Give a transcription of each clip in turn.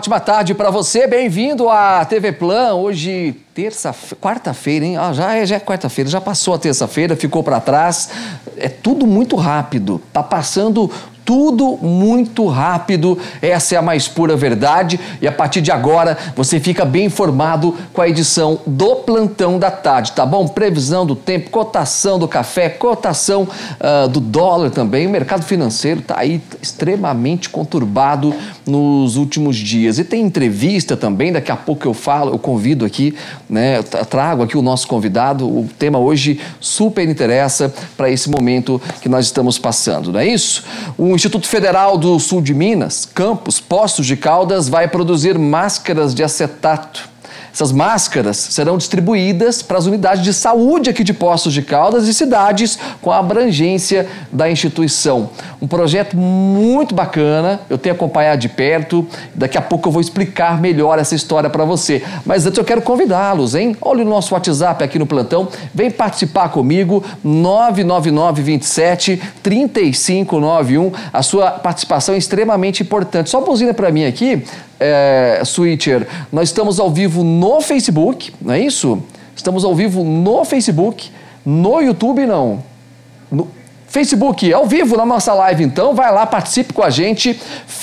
ótima tarde para você, bem-vindo à TV Plan. Hoje, quarta-feira, hein? Já é quarta-feira, já passou a terça-feira, ficou para trás. É tudo muito rápido, tá passando tudo muito rápido, essa é a mais pura verdade. E a partir de agora, você fica bem informado com a edição do Plantão da Tarde, tá bom? Previsão do tempo, cotação do café, cotação do dólar também. O mercado financeiro tá aí extremamente conturbado nos últimos dias. E tem entrevista também, daqui a pouco eu convido aqui, né? Eu trago aqui o nosso convidado. O tema hoje super interessa para esse momento que nós estamos passando, não é isso? O Instituto Federal do Sul de Minas, Campos, Poços de Caldas, vai produzir máscaras de acetato. Essas máscaras serão distribuídas para as unidades de saúde aqui de Poços de Caldas e cidades com a abrangência da instituição. Um projeto muito bacana, eu tenho acompanhado de perto, daqui a pouco eu vou explicar melhor essa história para você. Mas antes eu quero convidá-los, hein? Olha o nosso WhatsApp aqui no plantão, vem participar comigo, 99927-3591. A sua participação é extremamente importante. Só buzina para mim aqui. Switcher, nós estamos ao vivo no Facebook, não é isso? Estamos ao vivo no Facebook, no YouTube não. No Facebook, ao vivo na nossa live, então, vai lá, participe com a gente,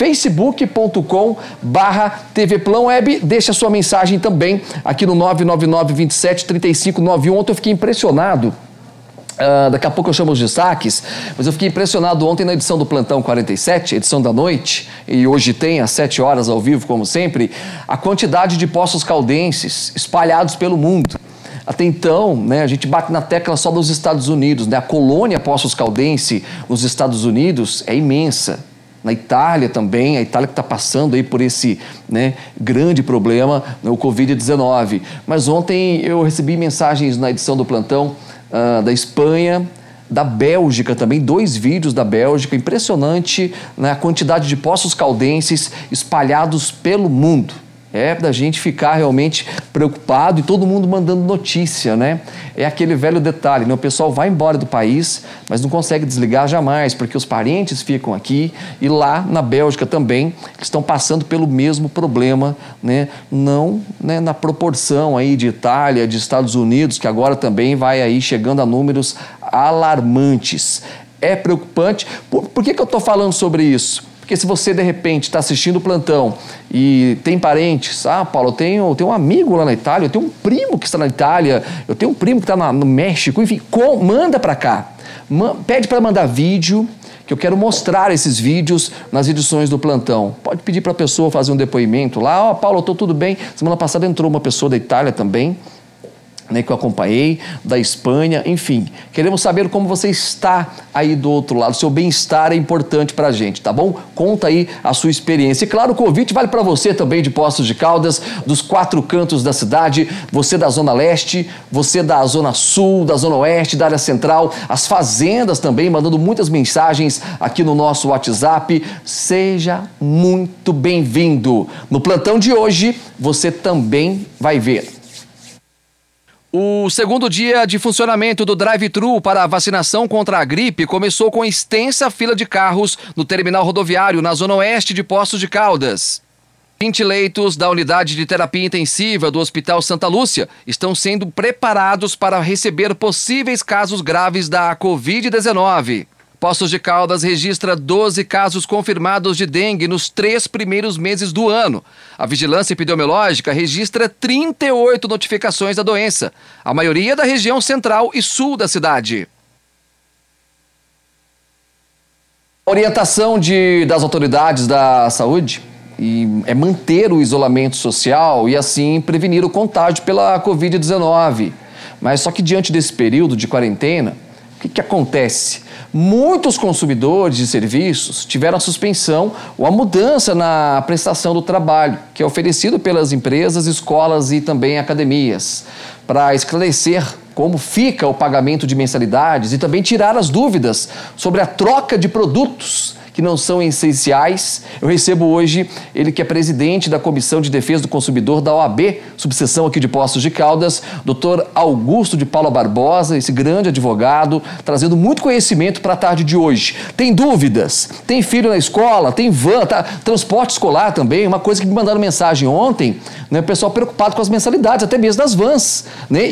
facebook.com/tvplanweb, deixa a sua mensagem também aqui no 99927-3591. Ontem eu fiquei impressionado. Daqui a pouco eu chamo os destaques, mas eu fiquei impressionado ontem na edição do Plantão 47, edição da noite, e hoje tem às 7 horas ao vivo, como sempre, a quantidade de poços caldenses espalhados pelo mundo. Até então, né, a gente bate na tecla só dos Estados Unidos, né? A colônia Poços Caldense nos Estados Unidos é imensa. Na Itália também, a Itália que está passando aí por esse, né, grande problema, né, o Covid-19. Mas ontem eu recebi mensagens na edição do Plantão da Espanha, da Bélgica também, 2 vídeos da Bélgica, impressionante, né, a quantidade de poços caldenses espalhados pelo mundo. É da gente ficar realmente preocupado e todo mundo mandando notícia, né? É aquele velho detalhe, né? O pessoal vai embora do país, mas não consegue desligar jamais, porque os parentes ficam aqui e lá na Bélgica também estão passando pelo mesmo problema, né? Não, né, na proporção aí de Itália, de Estados Unidos, que agora também vai aí chegando a números alarmantes. É preocupante. Por que eu estou falando sobre isso? Porque se você, de repente, está assistindo o plantão e tem parentes, Paulo, eu tenho um amigo lá na Itália, eu tenho um primo que está na Itália, eu tenho um primo que está no México, enfim, manda para cá. Pede para mandar vídeo, que eu quero mostrar esses vídeos nas edições do plantão. Pode pedir para a pessoa fazer um depoimento lá, Paulo, eu estou tudo bem. Semana passada entrou uma pessoa da Itália também, né, que eu acompanhei, da Espanha, enfim. Queremos saber como você está aí do outro lado. Seu bem-estar é importante pra gente, tá bom? Conta aí a sua experiência. E claro, o convite vale para você também de Poços de Caldas, dos 4 cantos da cidade, você da Zona Leste, você da Zona Sul, da Zona Oeste, da área central, as fazendas também, mandando muitas mensagens aqui no nosso WhatsApp. Seja muito bem-vindo. No plantão de hoje, você também vai ver. O segundo dia de funcionamento do drive-thru para a vacinação contra a gripe começou com extensa fila de carros no terminal rodoviário na Zona Oeste de Poços de Caldas. 20 leitos da unidade de terapia intensiva do Hospital Santa Lúcia estão sendo preparados para receber possíveis casos graves da Covid-19. Poços de Caldas registra 12 casos confirmados de dengue nos 3 primeiros meses do ano. A vigilância epidemiológica registra 38 notificações da doença, a maioria da região central e sul da cidade. A orientação das autoridades da saúde é manter o isolamento social e assim prevenir o contágio pela Covid-19. Mas só que diante desse período de quarentena, o que acontece? Muitos consumidores de serviços tiveram a suspensão ou a mudança na prestação do trabalho, que é oferecido pelas empresas, escolas e também academias. Para esclarecer como fica o pagamento de mensalidades e também tirar as dúvidas sobre a troca de produtos que não são essenciais. Eu recebo hoje ele que é presidente da Comissão de Defesa do Consumidor da OAB, subseção aqui de Poços de Caldas, Dr. Augusto de Paula Barbosa, esse grande advogado, trazendo muito conhecimento para a tarde de hoje. Tem dúvidas? Tem filho na escola? Tem van? Transporte escolar também, uma coisa que me mandaram mensagem ontem, né, o pessoal preocupado com as mensalidades, até mesmo das vans, né,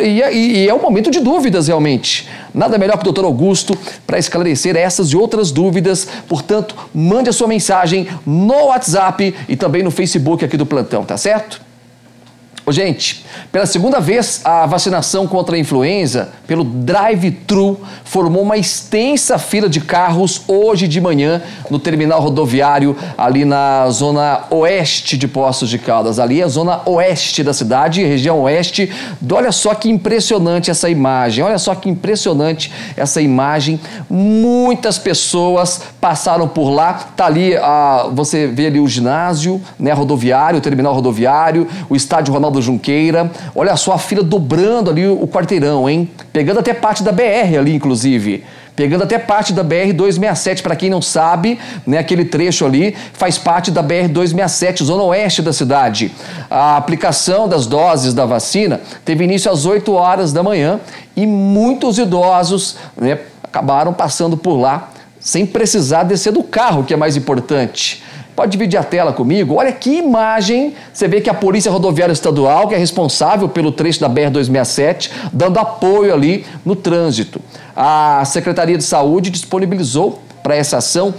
e é um momento de dúvidas realmente. Nada melhor que o Dr. Augusto para esclarecer essas e outras dúvidas, portanto, mande a sua mensagem no WhatsApp e também no Facebook aqui do Plantão, tá certo? Ô, gente, pela segunda vez, a vacinação contra a influenza pelo drive-thru formou uma extensa fila de carros hoje de manhã no terminal rodoviário ali na zona oeste de Poços de Caldas. Ali é a zona oeste da cidade, região oeste. Olha só que impressionante essa imagem, olha só que impressionante essa imagem. Muitas pessoas passaram por lá, tá ali, você vê ali o ginásio, né, rodoviário, o terminal rodoviário, o estádio Ronaldo Junqueira. Olha só a fila dobrando ali o quarteirão, hein? Pegando até parte da BR ali, inclusive. Pegando até parte da BR-267, para quem não sabe, né, aquele trecho ali faz parte da BR-267, zona oeste da cidade. A aplicação das doses da vacina teve início às 8 horas da manhã e muitos idosos, né, acabaram passando por lá sem precisar descer do carro, que é mais importante. Pode dividir a tela comigo? Olha que imagem, você vê que a Polícia Rodoviária Estadual, que é responsável pelo trecho da BR-267, dando apoio ali no trânsito. A Secretaria de Saúde disponibilizou para essa ação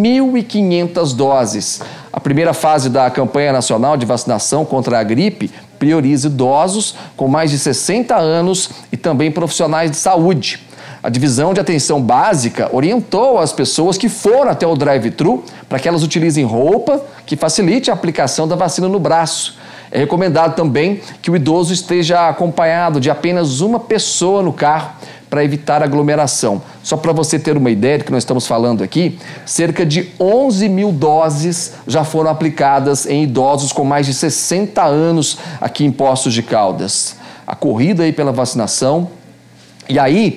1.500 doses. A primeira fase da campanha nacional de vacinação contra a gripe prioriza idosos com mais de 60 anos e também profissionais de saúde. A Divisão de Atenção Básica orientou as pessoas que foram até o drive-thru para que elas utilizem roupa que facilite a aplicação da vacina no braço. É recomendado também que o idoso esteja acompanhado de apenas uma pessoa no carro para evitar aglomeração. Só para você ter uma ideia do que nós estamos falando aqui, cerca de 11 mil doses já foram aplicadas em idosos com mais de 60 anos aqui em Poços de Caldas. A corrida aí pela vacinação. E aí,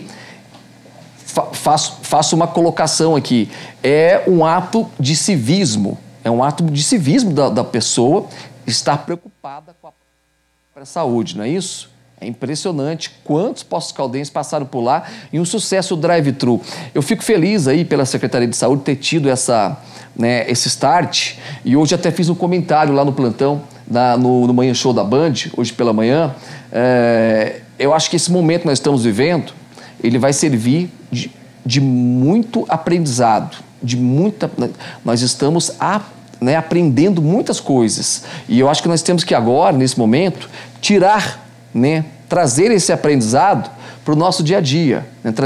faço uma colocação aqui, é um ato de civismo, da pessoa estar preocupada com a saúde, não é isso? É impressionante quantos Poços Caldenses passaram por lá e um sucesso o drive-thru. Eu fico feliz aí pela Secretaria de Saúde ter tido esse start, e hoje até fiz um comentário lá no plantão, no Manhã Show da Band, hoje pela manhã. Eu acho que esse momento que nós estamos vivendo, ele vai servir de muito aprendizado, nós estamos aprendendo muitas coisas, e eu acho que nós temos que agora, nesse momento, trazer esse aprendizado para o nosso dia a dia,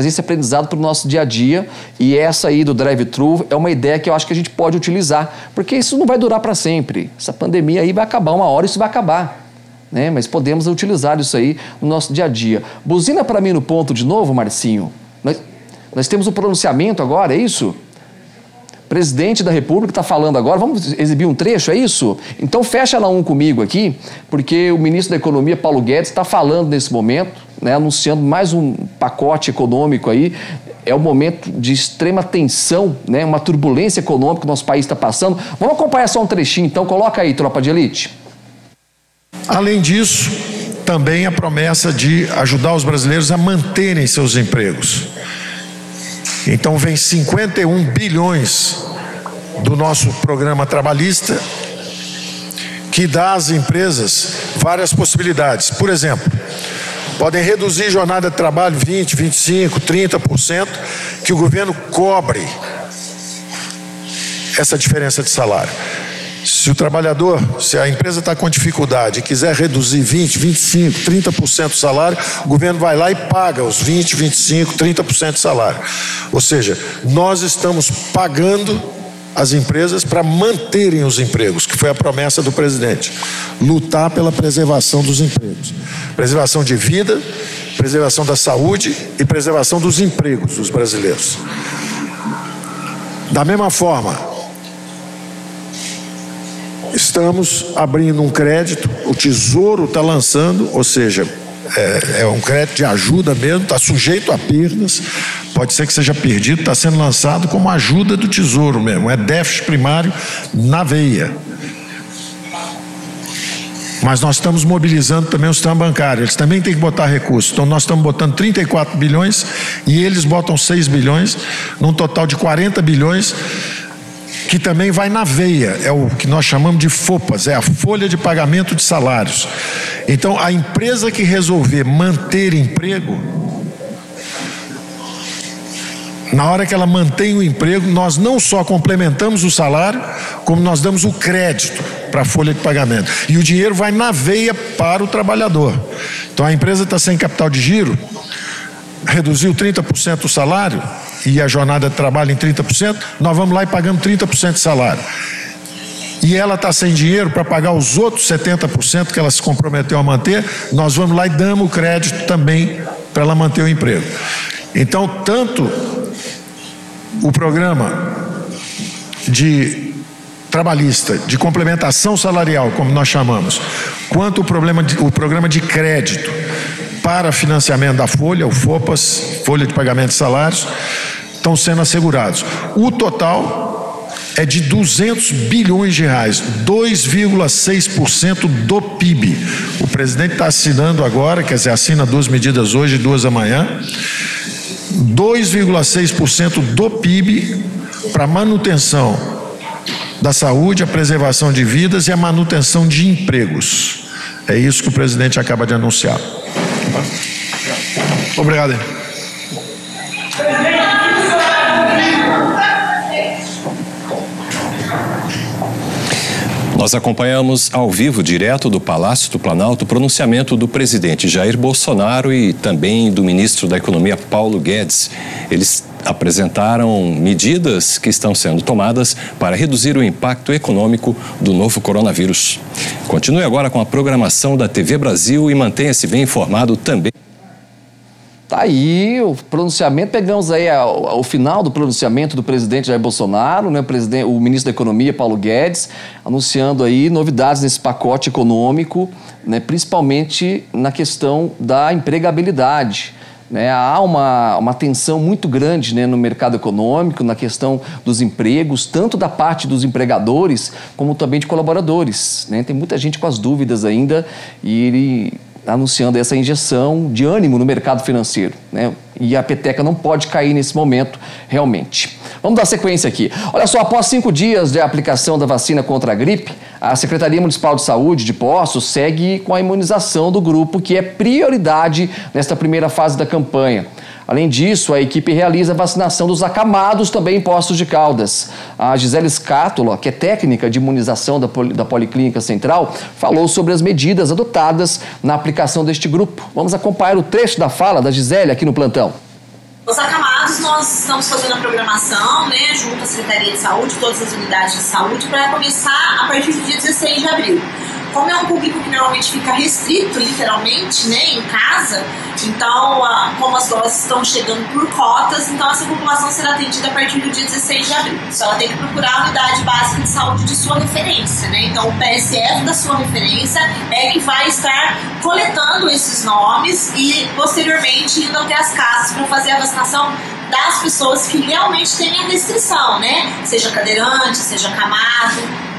e essa aí do drive-thru é uma ideia que eu acho que a gente pode utilizar, porque isso não vai durar para sempre, essa pandemia aí vai acabar, uma hora isso vai acabar. Mas podemos utilizar isso aí no nosso dia a dia. Buzina para mim no ponto de novo, Marcinho. Nós temos um pronunciamento agora, é isso? Presidente da República está falando agora, vamos exibir um trecho, é isso? Então fecha lá um comigo aqui, porque o ministro da Economia, Paulo Guedes, está falando nesse momento, anunciando mais um pacote econômico aí. É um momento de extrema tensão, uma turbulência econômica que o nosso país está passando. Vamos acompanhar só um trechinho, então coloca aí, tropa de elite. Além disso, também a promessa de ajudar os brasileiros a manterem seus empregos. Então vem 51 bilhões do nosso programa trabalhista, que dá às empresas várias possibilidades. Por exemplo, podem reduzir jornada de trabalho 20%, 25%, 30%, que o governo cobre essa diferença de salário. Se o trabalhador, se a empresa está com dificuldade e quiser reduzir 20%, 25%, 30% do salário, o governo vai lá e paga os 20%, 25%, 30% de salário. Ou seja, nós estamos pagando as empresas para manterem os empregos, que foi a promessa do presidente. Lutar pela preservação dos empregos. Preservação de vida, preservação da saúde e preservação dos empregos dos brasileiros. Da mesma forma, estamos abrindo um crédito, o Tesouro está lançando, ou seja, é um crédito de ajuda mesmo, está sujeito a perdas, pode ser que seja perdido, está sendo lançado como ajuda do Tesouro mesmo, é déficit primário na veia. Mas nós estamos mobilizando também o sistema bancário, eles também têm que botar recursos. Então nós estamos botando 34 bilhões e eles botam 6 bilhões, num total de 40 bilhões, que também vai na veia, é o que nós chamamos de FOPAS, é a folha de pagamento de salários. Então a empresa que resolver manter emprego, na hora que ela mantém o emprego, nós não só complementamos o salário, como nós damos o crédito para a folha de pagamento. E o dinheiro vai na veia para o trabalhador. Então a empresa está sem capital de giro, reduziu 30% o salário e a jornada de trabalho em 30%, nós vamos lá e pagamos 30% de salário. E ela está sem dinheiro para pagar os outros 70% que ela se comprometeu a manter, nós vamos lá e damos o crédito também para ela manter o emprego. Então, tanto o programa trabalhista de complementação salarial, como nós chamamos, quanto o programa de crédito para financiamento da folha, o FOPAS, folha de pagamento de salários, estão sendo assegurados. O total é de 200 bilhões de reais, 2,6% do PIB. O presidente está assinando agora, quer dizer, assina 2 medidas hoje e 2 amanhã, 2,6% do PIB para manutenção da saúde, a preservação de vidas e a manutenção de empregos. É isso que o presidente acaba de anunciar. Obrigado. Nós acompanhamos ao vivo, direto do Palácio do Planalto, o pronunciamento do presidente Jair Bolsonaro e também do ministro da Economia, Paulo Guedes. Eles apresentaram medidas que estão sendo tomadas para reduzir o impacto econômico do novo coronavírus. Continue agora com a programação da TV Brasil e mantenha-se bem informado também. Tá aí o pronunciamento, pegamos aí o final do pronunciamento do presidente Jair Bolsonaro, né, o ministro da Economia, Paulo Guedes, anunciando aí novidades nesse pacote econômico, né, principalmente na questão da empregabilidade. Né, há uma tensão muito grande, né, no mercado econômico, na questão dos empregos, tanto da parte dos empregadores, como também de colaboradores. Né? Tem muita gente com as dúvidas ainda e ele anunciando essa injeção de ânimo no mercado financeiro, né? E a peteca não pode cair nesse momento, realmente. Vamos dar sequência aqui. Olha só, após 5 dias de aplicação da vacina contra a gripe, a Secretaria Municipal de Saúde de Poços segue com a imunização do grupo, que é prioridade nesta primeira fase da campanha. Além disso, a equipe realiza a vacinação dos acamados também em Poços de Caldas. A Gisele Scátula, que é técnica de imunização da Policlínica Central, falou sobre as medidas adotadas na aplicação deste grupo. Vamos acompanhar o trecho da fala da Gisele aqui no plantão. Os acamados, nós estamos fazendo a programação, né, junto à Secretaria de Saúde, todas as unidades de saúde, para começar a partir do dia 16 de abril. Como é um público que normalmente fica restrito, literalmente, né, em casa, então, como as doses estão chegando por cotas, então essa população será atendida a partir do dia 16 de abril. Só ela tem que procurar a unidade básica de saúde de sua referência, né? Então, o PSF da sua referência é que vai estar coletando esses nomes e, posteriormente, indo até as casas para fazer a vacinação das pessoas que realmente têm a restrição, né? Seja cadeirante, seja acamado.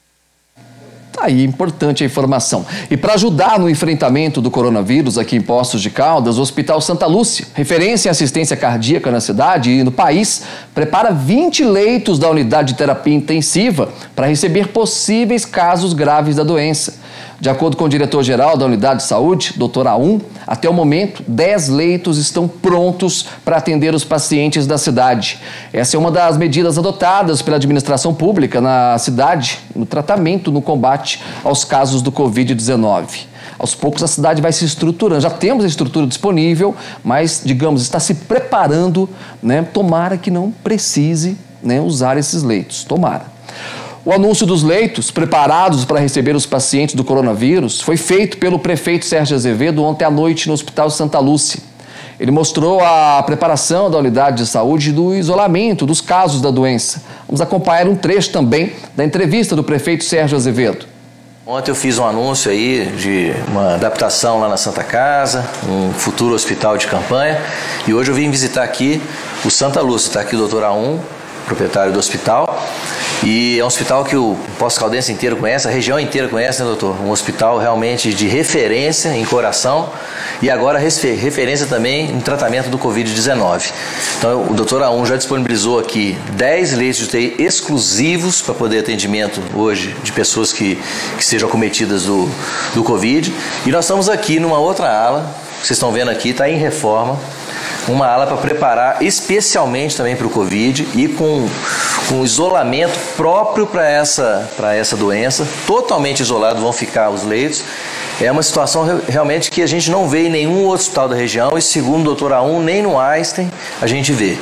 Tá aí, importante a informação. E para ajudar no enfrentamento do coronavírus aqui em Poços de Caldas, o Hospital Santa Lúcia, referência em assistência cardíaca na cidade e no país, prepara 20 leitos da unidade de terapia intensiva para receber possíveis casos graves da doença. De acordo com o diretor-geral da Unidade de Saúde, Dr. Aum, até o momento, 10 leitos estão prontos para atender os pacientes da cidade. Essa é uma das medidas adotadas pela administração pública na cidade, no tratamento, no combate aos casos do Covid-19. Aos poucos a cidade vai se estruturando, já temos a estrutura disponível, mas, digamos, está se preparando, né? Tomara que não precise, né, usar esses leitos, tomara. O anúncio dos leitos preparados para receber os pacientes do coronavírus foi feito pelo prefeito Sérgio Azevedo ontem à noite no Hospital Santa Lúcia. Ele mostrou a preparação da unidade de saúde do isolamento dos casos da doença. Vamos acompanhar um trecho também da entrevista do prefeito Sérgio Azevedo. Ontem eu fiz um anúncio aí de uma adaptação lá na Santa Casa, um futuro hospital de campanha, e hoje eu vim visitar aqui o Santa Lúcia. Está aqui o Dr. Aum, proprietário do hospital. E é um hospital que o Pós-Caldense inteiro conhece, a região inteira conhece, né, doutor? Um hospital realmente de referência em coração e agora referência também em tratamento do Covid-19. Então, o doutor Aum já disponibilizou aqui 10 leitos de UTI exclusivos para poder atendimento hoje de pessoas que sejam acometidas do Covid. E nós estamos aqui numa outra ala, vocês estão vendo aqui, está em reforma. Uma ala para preparar especialmente também para o Covid e com isolamento próprio para essa doença, totalmente isolado vão ficar os leitos. É uma situação realmente que a gente não vê em nenhum outro hospital da região e, segundo o Dr. Aum, nem no Einstein a gente vê.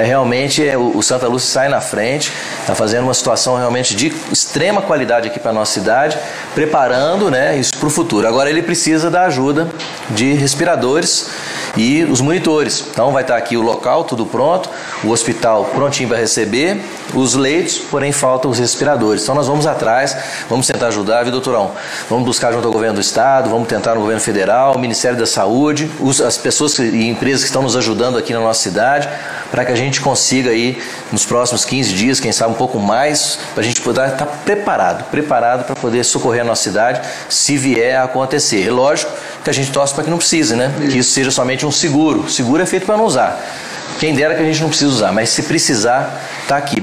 O Santa Lúcia sai na frente, está fazendo uma situação realmente de extrema qualidade aqui para a nossa cidade, preparando, né, isso para o futuro. Agora ele precisa da ajuda de respiradores e os monitores. Então vai estar aqui o local, tudo pronto, o hospital prontinho para receber, os leitos, porém faltam os respiradores. Então nós vamos atrás, vamos tentar ajudar, viu, doutor Aum? Vamos buscar junto ao governo do estado, vamos tentar no governo federal, o Ministério da Saúde, as pessoas e empresas que estão nos ajudando aqui na nossa cidade, para que a gente consiga aí, nos próximos 15 dias, quem sabe um pouco mais, para a gente poder estar preparado para poder socorrer a nossa cidade, se vier a acontecer. É lógico que a gente torce para que não precise, né? Que isso seja somente um seguro. O seguro é feito para não usar. Quem dera que a gente não precise usar, mas se precisar, está aqui.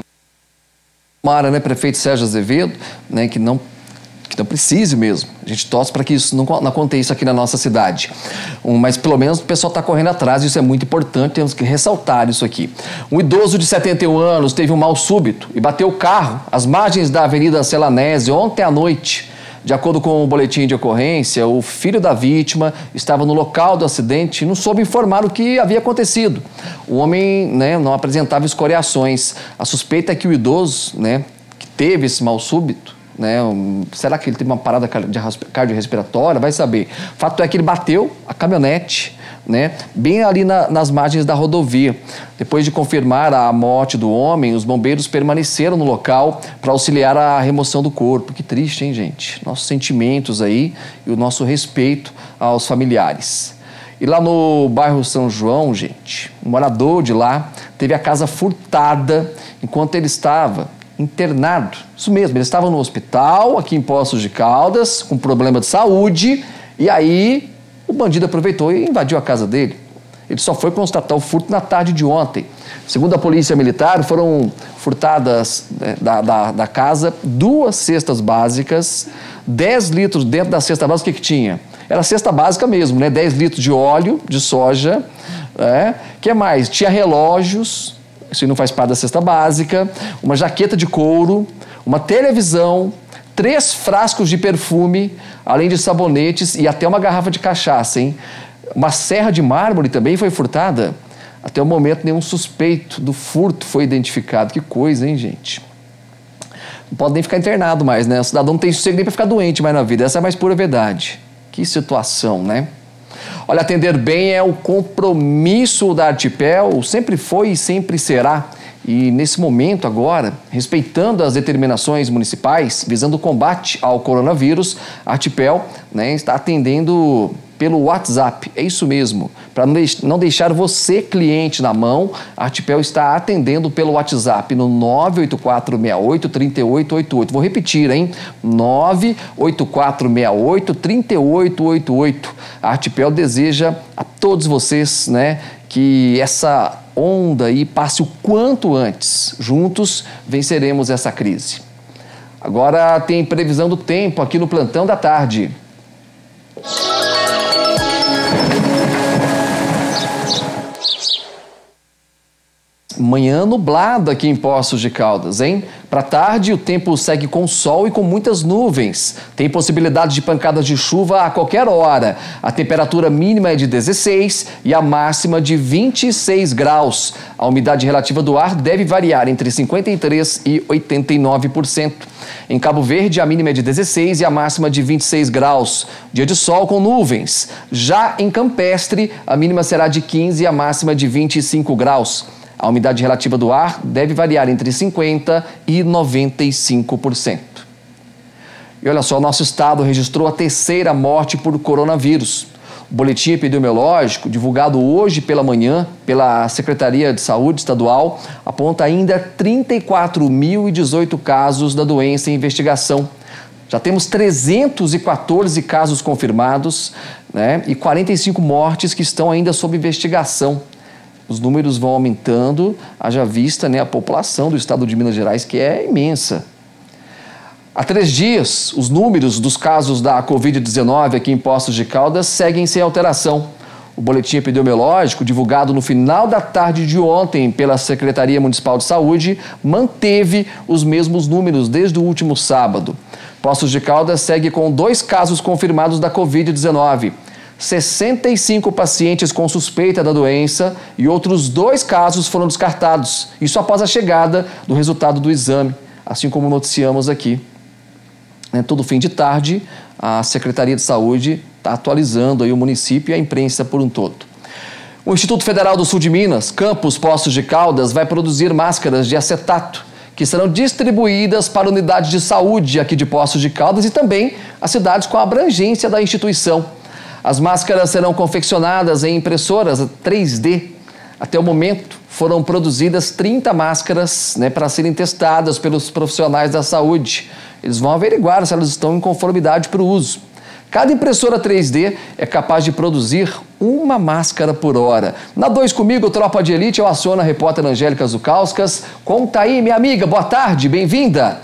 Tomara, né, prefeito Sérgio Azevedo, né, que não precise mesmo. A gente torce para que isso não aconteça aqui na nossa cidade. Mas pelo menos o pessoal está correndo atrás, isso é muito importante, temos que ressaltar isso aqui. Um idoso de 71 anos teve um mal súbito e bateu o carro às margens da Avenida Celanese ontem à noite. De acordo com o boletim de ocorrência, o filho da vítima estava no local do acidente e não soube informar o que havia acontecido. O homem, né, não apresentava escoriações. A suspeita é que o idoso, né, que teve esse mal súbito, né, será que ele teve uma parada cardiorrespiratória? Vai saber. O fato é que ele bateu a caminhonete, né, bem ali nas margens da rodovia. Depois de confirmar a morte do homem, os bombeiros permaneceram no local para auxiliar a remoção do corpo. Que triste, hein, gente? Nossos sentimentos aí e o nosso respeito aos familiares. E lá no bairro São João, gente, um morador de lá teve a casa furtada enquanto ele estava internado. Isso mesmo, ele estava no hospital aqui em Poços de Caldas com problema de saúde e aí o bandido aproveitou e invadiu a casa dele. Ele só foi constatar o furto na tarde de ontem. Segundo a Polícia Militar, foram furtadas da casa 2 cestas básicas, 10 litros dentro da cesta básica. O que tinha? Era cesta básica mesmo, né? 10 litros de óleo de soja. Que mais? Tinha relógios, isso não faz parte da cesta básica, uma jaqueta de couro, uma televisão, 3 frascos de perfume, além de sabonetes e até uma garrafa de cachaça, hein? Uma serra de mármore também foi furtada. Até o momento, nenhum suspeito do furto foi identificado. Que coisa, hein, gente? Não pode nem ficar internado mais, né? O cidadão não tem sossego nem para ficar doente mais na vida. Essa é a mais pura verdade. Que situação, né? Olha, atender bem é o compromisso da Artipel, sempre foi e sempre será. E nesse momento agora, respeitando as determinações municipais, visando o combate ao coronavírus, a Artipel, né, está atendendo pelo WhatsApp. É isso mesmo. Para não deixar você, cliente, na mão, a Artipel está atendendo pelo WhatsApp no 98468-3888. Vou repetir, hein? 98468-3888. A Artipel deseja a todos vocês, né, que essa onda aí passe o quanto antes. Juntos venceremos essa crise. Agora tem previsão do tempo aqui no Plantão da Tarde. Manhã nublada aqui em Poços de Caldas, hein? Para tarde, o tempo segue com sol e com muitas nuvens. Tem possibilidade de pancadas de chuva a qualquer hora. A temperatura mínima é de 16 e a máxima de 26 graus. A umidade relativa do ar deve variar entre 53% e 89%. Em Cabo Verde, a mínima é de 16 e a máxima de 26 graus. Dia de sol com nuvens. Já em Campestre, a mínima será de 15 e a máxima de 25 graus. A umidade relativa do ar deve variar entre 50% e 95%. E olha só, o nosso estado registrou a 3ª morte por coronavírus. O boletim epidemiológico, divulgado hoje pela manhã pela Secretaria de Saúde Estadual, aponta ainda 34.018 casos da doença em investigação. Já temos 314 casos confirmados, né, e 45 mortes que estão ainda sob investigação. Os números vão aumentando, haja vista, né, a população do estado de Minas Gerais, que é imensa. Há 3 dias, os números dos casos da Covid-19 aqui em Poços de Caldas seguem sem alteração. O boletim epidemiológico, divulgado no final da tarde de ontem pela Secretaria Municipal de Saúde, manteve os mesmos números desde o último sábado. Poços de Caldas segue com 2 casos confirmados da Covid-19. 65 pacientes com suspeita da doença e outros 2 casos foram descartados. Isso após a chegada do resultado do exame, assim como noticiamos aqui. Todo fim de tarde, a Secretaria de Saúde está atualizando aí o município e a imprensa por um todo. O Instituto Federal do Sul de Minas, campus Poços de Caldas, vai produzir máscaras de acetato, que serão distribuídas para unidades de saúde aqui de Poços de Caldas e também as cidades com a abrangência da instituição. As máscaras serão confeccionadas em impressoras 3D. Até o momento, foram produzidas 30 máscaras, né, para serem testadas pelos profissionais da saúde. Eles vão averiguar se elas estão em conformidade para o uso. Cada impressora 3D é capaz de produzir 1 máscara por hora. Na 2 comigo, Tropa de Elite, eu aciono a repórter Angélica Zukauskas. Conta aí, minha amiga, boa tarde, bem-vinda.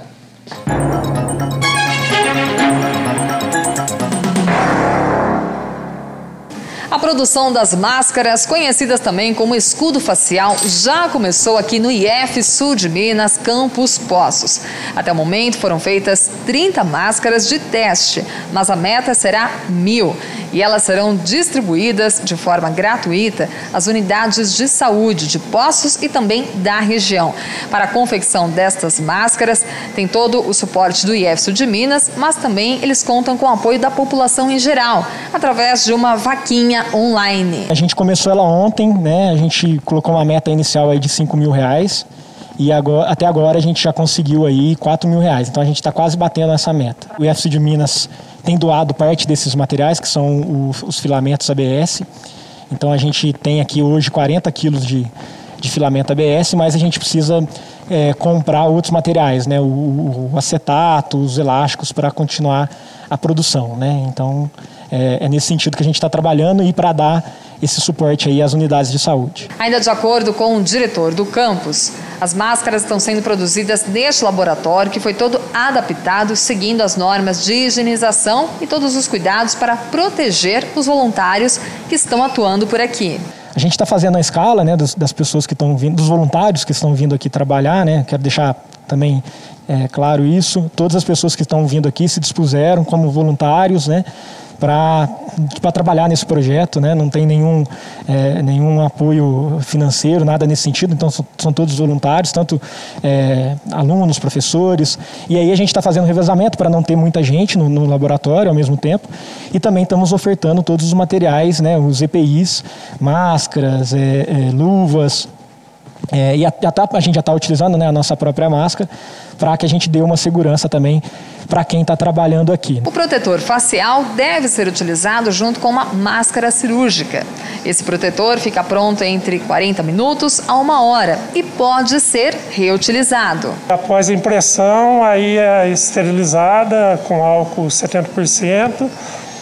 A produção das máscaras, conhecidas também como escudo facial, já começou aqui no IF Sul de Minas, Campus Poços. Até o momento foram feitas 30 máscaras de teste, mas a meta será 1.000. E elas serão distribuídas de forma gratuita às unidades de saúde de Poços e também da região. Para a confecção destas máscaras, tem todo o suporte do IF Sul de Minas, mas também eles contam com o apoio da população em geral, através de uma vaquinha online. A gente começou ela ontem, né? A gente colocou uma meta inicial aí de R$5.000 e agora, até agora a gente já conseguiu aí R$4.000. Então a gente está quase batendo essa meta. O IF Sul de Minas tem doado parte desses materiais, que são os filamentos ABS. Então a gente tem aqui hoje 40 quilos de filamento ABS, mas a gente precisa comprar outros materiais, né? O acetato, os elásticos para continuar a produção, né? Então é nesse sentido que a gente está trabalhando e para dar esse suporte aí às unidades de saúde. Ainda de acordo com o diretor do campus, as máscaras estão sendo produzidas neste laboratório que foi todo adaptado seguindo as normas de higienização e todos os cuidados para proteger os voluntários que estão atuando por aqui. A gente está fazendo a escala, né, das pessoas que estão vindo, dos voluntários que estão vindo aqui trabalhar, né? Quero deixar também claro isso. Todas as pessoas que estão vindo aqui se dispuseram como voluntários, né, para trabalhar nesse projeto, né? Não tem nenhum apoio financeiro, nada nesse sentido, então são todos voluntários, tanto alunos, professores, e aí a gente está fazendo revezamento para não ter muita gente no laboratório ao mesmo tempo, e também estamos ofertando todos os materiais, né? Os EPIs, máscaras, luvas, e a gente já está utilizando, né, a nossa própria máscara para que a gente dê uma segurança também para quem está trabalhando aqui. O protetor facial deve ser utilizado junto com uma máscara cirúrgica. Esse protetor fica pronto entre 40 minutos a 1 hora e pode ser reutilizado. Após a impressão, aí é esterilizada com álcool 70%.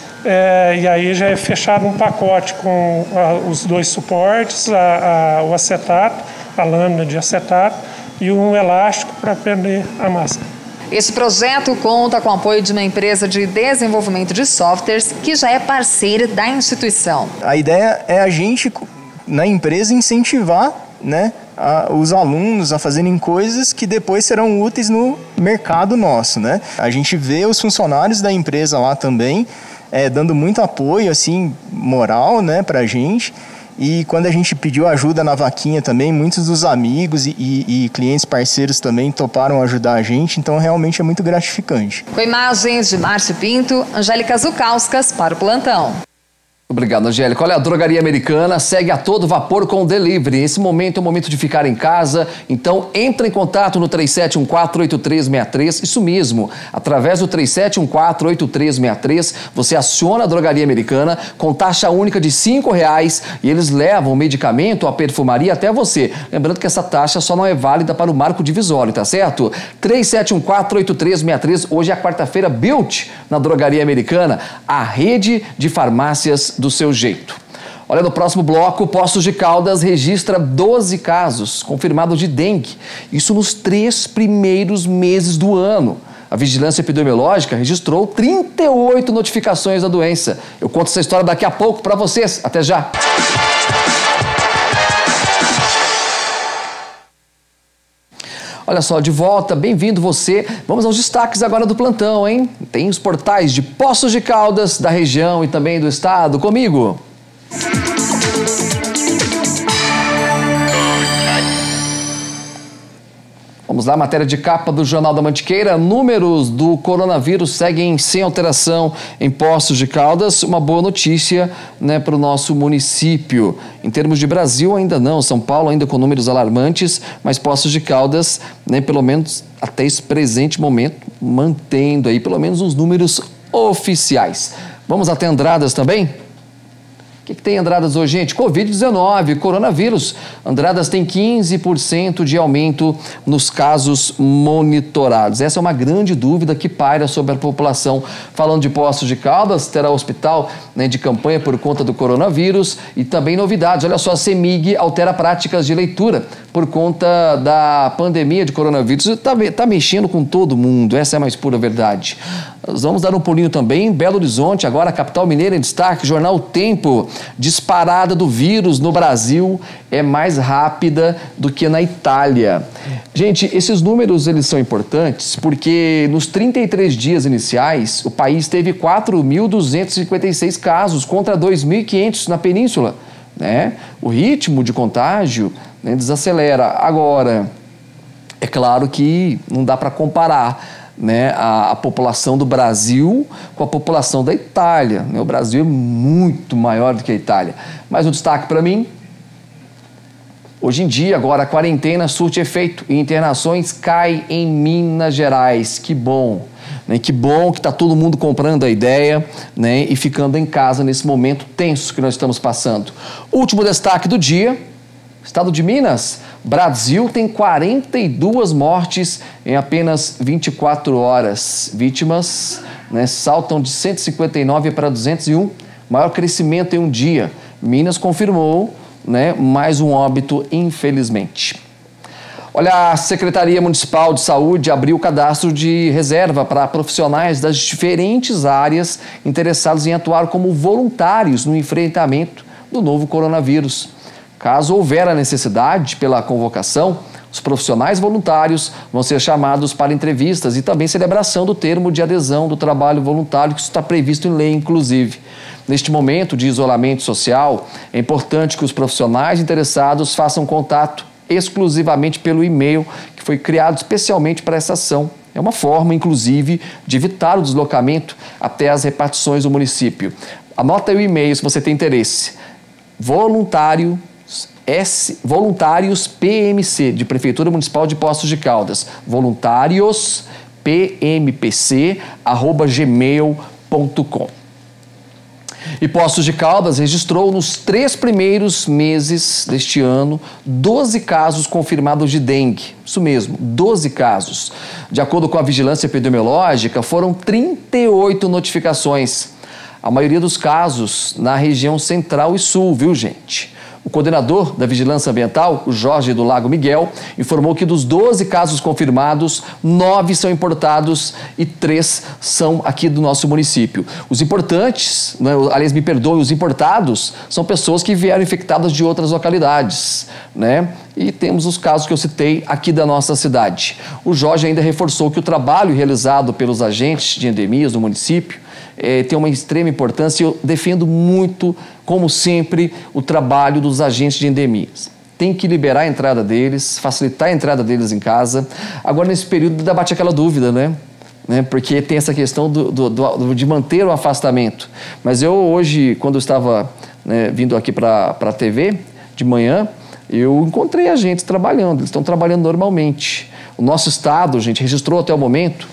E aí já é fechado um pacote com os 2 suportes, o acetato, a lâmina de acetato e um elástico para prender a máscara. Esse projeto conta com o apoio de uma empresa de desenvolvimento de softwares que já é parceira da instituição. A ideia é a gente, na empresa, incentivar, né, os alunos a fazerem coisas que depois serão úteis no mercado nosso, né? A gente vê os funcionários da empresa lá também dando muito apoio, assim, moral, né, pra gente. E quando a gente pediu ajuda na vaquinha também, muitos dos amigos e clientes parceiros também toparam ajudar a gente, então realmente é muito gratificante. Com imagens de Márcio Pinto, Angélica Zukauskas para o Plantão. Obrigado, Angélica. Olha, a Drogaria Americana segue a todo vapor com o delivery. Esse momento é o momento de ficar em casa, então entra em contato no 3714-8363, isso mesmo, através do 3714-8363, você aciona a Drogaria Americana com taxa única de R$5 e eles levam o medicamento ou a perfumaria até você. Lembrando que essa taxa só não é válida para o marco divisório, tá certo? 3714-8363, hoje é a quarta-feira Built na Drogaria Americana, a rede de farmácias do seu jeito. Olha, no próximo bloco, Poços de Caldas registra 12 casos confirmados de dengue. Isso nos 3 primeiros meses do ano. A Vigilância Epidemiológica registrou 38 notificações da doença. Eu conto essa história daqui a pouco para vocês. Até já! Olha só, de volta, bem-vindo você. Vamos aos destaques agora do plantão, hein? Tem os portais de Poços de Caldas, da região e também do estado. Comigo. Vamos lá, matéria de capa do Jornal da Mantiqueira. Números do coronavírus seguem sem alteração em Poços de Caldas. Uma boa notícia, né, para o nosso município. Em termos de Brasil, ainda não. São Paulo ainda com números alarmantes, mas Poços de Caldas, né, pelo menos até esse presente momento, mantendo aí pelo menos os números oficiais. Vamos até Andradas também? O que tem em Andradas hoje, gente? Covid-19, coronavírus. Andradas tem 15% de aumento nos casos monitorados. Essa é uma grande dúvida que paira sobre a população. Falando de Poços de Caldas, terá hospital, né, de campanha por conta do coronavírus e também novidades. Olha só, a CEMIG altera práticas de leitura por conta da pandemia de coronavírus. Está mexendo com todo mundo, essa é a mais pura verdade. Nós vamos dar um pulinho também em Belo Horizonte, agora a capital mineira em destaque, jornal O Tempo. Disparada do vírus no Brasil é mais rápida do que na Itália. Gente, esses números eles são importantes porque nos 33 dias iniciais o país teve 4.256 casos contra 2.500 na península, né? O ritmo de contágio, né, desacelera. Agora, é claro que não dá para comparar, né, a população do Brasil com a população da Itália, né? O Brasil é muito maior do que a Itália. Mas um destaque para mim, hoje em dia, agora a quarentena surte efeito e internações caem em Minas Gerais. Que bom, né? Que bom que está todo mundo comprando a ideia, né, e ficando em casa nesse momento tenso que nós estamos passando. Último destaque do dia, estado de Minas. Brasil tem 42 mortes em apenas 24 horas. Vítimas, né, saltam de 159 para 201, maior crescimento em um dia. Minas confirmou, né, mais um óbito, infelizmente. Olha, a Secretaria Municipal de Saúde abriu o cadastro de reserva para profissionais das diferentes áreas interessados em atuar como voluntários no enfrentamento do novo coronavírus. Caso houver a necessidade pela convocação, os profissionais voluntários vão ser chamados para entrevistas e também celebração do termo de adesão do trabalho voluntário, que isso está previsto em lei, inclusive. Neste momento de isolamento social, é importante que os profissionais interessados façam contato exclusivamente pelo e-mail que foi criado especialmente para essa ação. É uma forma, inclusive, de evitar o deslocamento até as repartições do município. Anota aí o e-mail se você tem interesse. Voluntários PMC, de Prefeitura Municipal de Poços de Caldas. Voluntários PMPC@gmail.com. E Poços de Caldas registrou nos 3 primeiros meses deste ano 12 casos confirmados de dengue. Isso mesmo, 12 casos. De acordo com a Vigilância Epidemiológica, foram 38 notificações. A maioria dos casos na região central e sul, viu, gente? O coordenador da Vigilância Ambiental, o Jorge do Lago Miguel, informou que dos 12 casos confirmados, 9 são importados e 3 são aqui do nosso município. Os importantes, né, aliás, me perdoem, os importados são pessoas que vieram infectadas de outras localidades, né? E temos os casos que eu citei aqui da nossa cidade. O Jorge ainda reforçou que o trabalho realizado pelos agentes de endemias do município tem uma extrema importância e eu defendo muito, como sempre, o trabalho dos agentes de endemias. Tem que liberar a entrada deles, facilitar a entrada deles em casa. Agora, nesse período, bate aquela dúvida, né? né? Porque tem essa questão de manter o afastamento. Mas eu hoje, quando eu estava, né, vindo aqui para a TV, de manhã, eu encontrei agentes trabalhando, eles estão trabalhando normalmente. O nosso estado, gente, registrou até o momento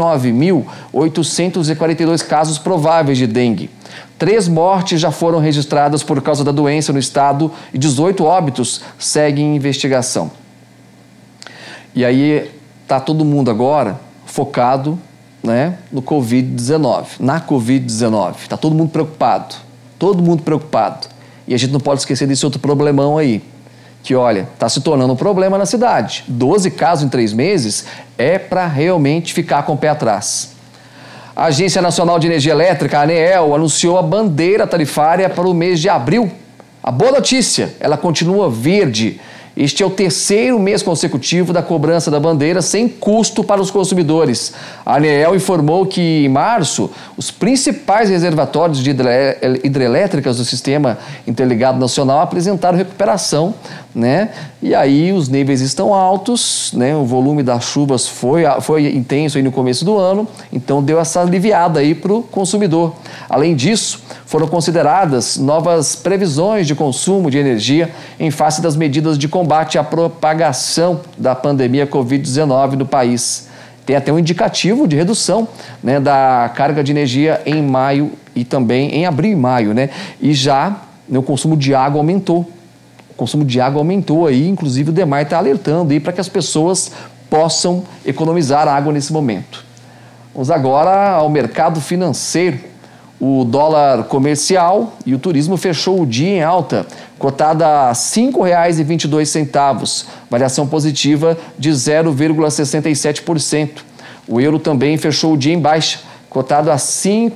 39.842 casos prováveis de dengue. 3 mortes já foram registradas por causa da doença no estado e 18 óbitos seguem em investigação. E aí está todo mundo agora focado, né, no Covid-19, na Covid-19. Está todo mundo preocupado, E a gente não pode esquecer desse outro problemão aí, que, olha, está se tornando um problema na cidade. 12 casos em 3 meses é para realmente ficar com o pé atrás. A Agência Nacional de Energia Elétrica, a ANEEL, anunciou a bandeira tarifária para o mês de abril. A boa notícia, ela continua verde. Este é o 3º mês consecutivo da cobrança da bandeira sem custo para os consumidores. A ANEEL informou que, em março, os principais reservatórios de hidrelétricas do Sistema Interligado Nacional apresentaram recuperação, né? E aí os níveis estão altos, né? O volume das chuvas foi intenso aí no começo do ano, então deu essa aliviada aí para o consumidor. Além disso, foram consideradas novas previsões de consumo de energia em face das medidas de combate à propagação da pandemia Covid-19 no país. Tem até um indicativo de redução, né, da carga de energia em maio e também em abril e maio, né? E já, né, o consumo de água aumentou. O consumo de água aumentou aí, inclusive o DEMAI está alertando aí para que as pessoas possam economizar água nesse momento. Vamos agora ao mercado financeiro. O dólar comercial e o turismo fechou o dia em alta, cotada a R$ 5,22, variação positiva de 0,67%. O euro também fechou o dia em baixa, cotado a R$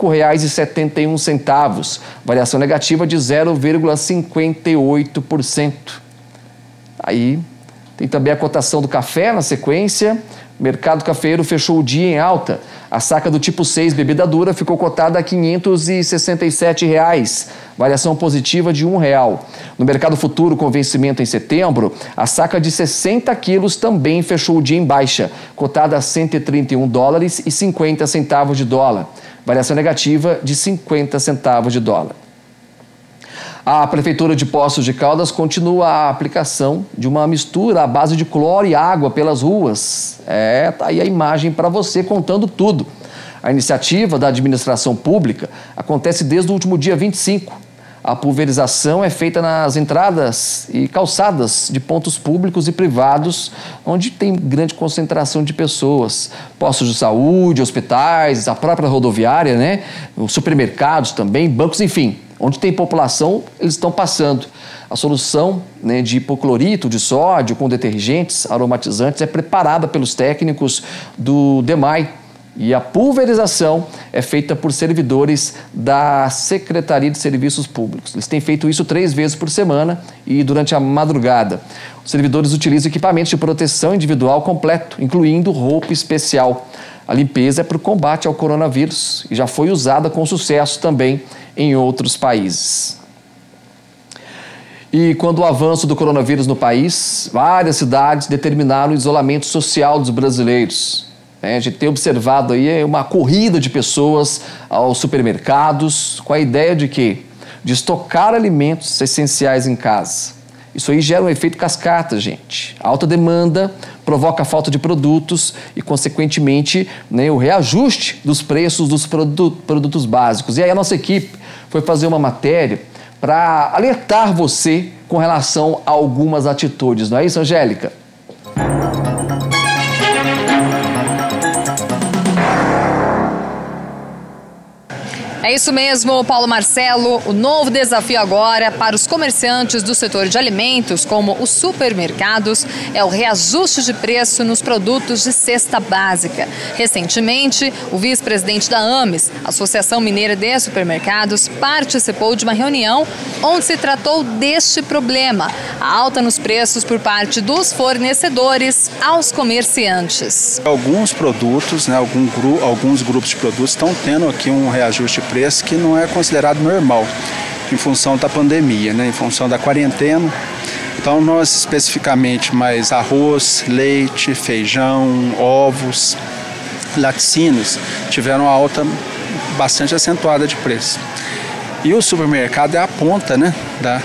5,71, variação negativa de 0,58%. Aí tem também a cotação do café na sequência. O mercado cafeiro fechou o dia em alta. A saca do tipo 6 bebida dura ficou cotada a R$ 567, variação positiva de R$ 1. No mercado futuro com vencimento em setembro, a saca de 60 quilos também fechou o dia em baixa, cotada a $131,50, variação negativa de 50 centavos de dólar. A Prefeitura de Poços de Caldas continua a aplicação de uma mistura à base de cloro e água pelas ruas. Tá aí a imagem para você contando tudo. A iniciativa da administração pública acontece desde o último dia 25. A pulverização é feita nas entradas e calçadas de pontos públicos e privados, onde tem grande concentração de pessoas. Postos de saúde, hospitais, a própria rodoviária, né? Os supermercados também, bancos, enfim. Onde tem população, eles estão passando. A solução, né, de hipoclorito de sódio com detergentes aromatizantes é preparada pelos técnicos do DEMAI. E a pulverização é feita por servidores da Secretaria de Serviços Públicos. Eles têm feito isso 3 vezes por semana e durante a madrugada. Os servidores utilizam equipamentos de proteção individual completo, incluindo roupa especial. A limpeza é para o combate ao coronavírus e já foi usada com sucesso também em outros países. E quando o avanço do coronavírus no país, várias cidades determinaram o isolamento social dos brasileiros. A gente tem observado aí uma corrida de pessoas aos supermercados com a ideia de quê? De estocar alimentos essenciais em casa. Isso aí gera um efeito cascata, gente. A alta demanda provoca a falta de produtos e, consequentemente, né, o reajuste dos preços dos produtos básicos. E aí a nossa equipe foi fazer uma matéria para alertar você com relação a algumas atitudes. Não é isso, Angélica? É isso mesmo, Paulo Marcelo. O novo desafio agora para os comerciantes do setor de alimentos, como os supermercados, é o reajuste de preço nos produtos de cesta básica. Recentemente, o vice-presidente da AMES, Associação Mineira de Supermercados, participou de uma reunião onde se tratou deste problema, a alta nos preços por parte dos fornecedores aos comerciantes. Alguns produtos, né, alguns grupos de produtos estão tendo aqui um reajuste de preço que não é considerado normal em função da pandemia, né, em função da quarentena. Então nós especificamente mais arroz, leite, feijão, ovos, laticínios tiveram uma alta bastante acentuada de preço. E o supermercado é a ponta, né,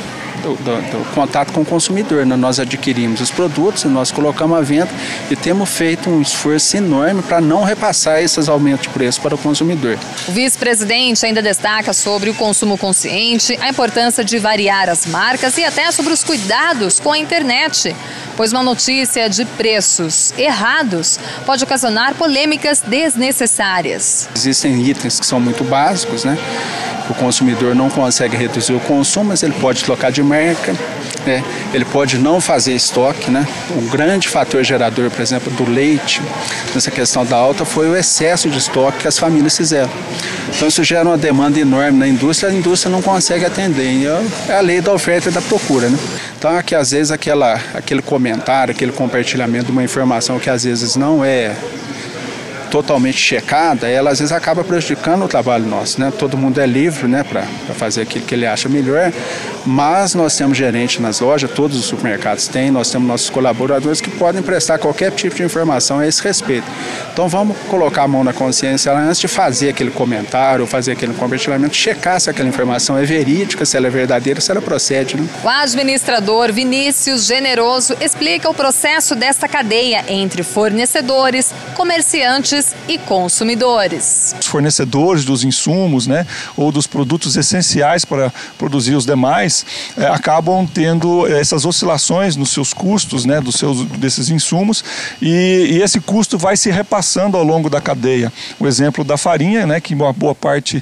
do contato com o consumidor. Nós adquirimos os produtos, nós colocamos à venda e temos feito um esforço enorme para não repassar esses aumentos de preço para o consumidor. O vice-presidente ainda destaca sobre o consumo consciente, a importância de variar as marcas e até sobre os cuidados com a internet, pois uma notícia de preços errados pode ocasionar polêmicas desnecessárias. Existem itens que são muito básicos, né? O consumidor não consegue reduzir o consumo, mas ele pode trocar de marca, né? Ele pode não fazer estoque, né? Um grande fator gerador, por exemplo, do leite, nessa questão da alta, foi o excesso de estoque que as famílias fizeram. Então isso gera uma demanda enorme na indústria, a indústria não consegue atender. E é a lei da oferta e da procura, né? Então aqui às vezes aquele comentário, aquele compartilhamento de uma informação que às vezes não é totalmente checada, ela às vezes acaba prejudicando o trabalho nosso, né? Todo mundo é livre, né, para fazer aquilo que ele acha melhor, mas nós temos gerente nas lojas, todos os supermercados têm, nós temos nossos colaboradores que podem prestar qualquer tipo de informação a esse respeito. Então vamos colocar a mão na consciência antes de fazer aquele comentário, fazer aquele compartilhamento, checar se aquela informação é verídica, se ela é verdadeira, se ela procede, né? O administrador Vinícius Generoso explica o processo desta cadeia entre fornecedores, comerciantes e consumidores. Os fornecedores dos insumos, né, ou dos produtos essenciais para produzir os demais, acabam tendo essas oscilações nos seus custos, né, desses insumos, e esse custo vai se repassando ao longo da cadeia. O exemplo da farinha, né, que uma boa parte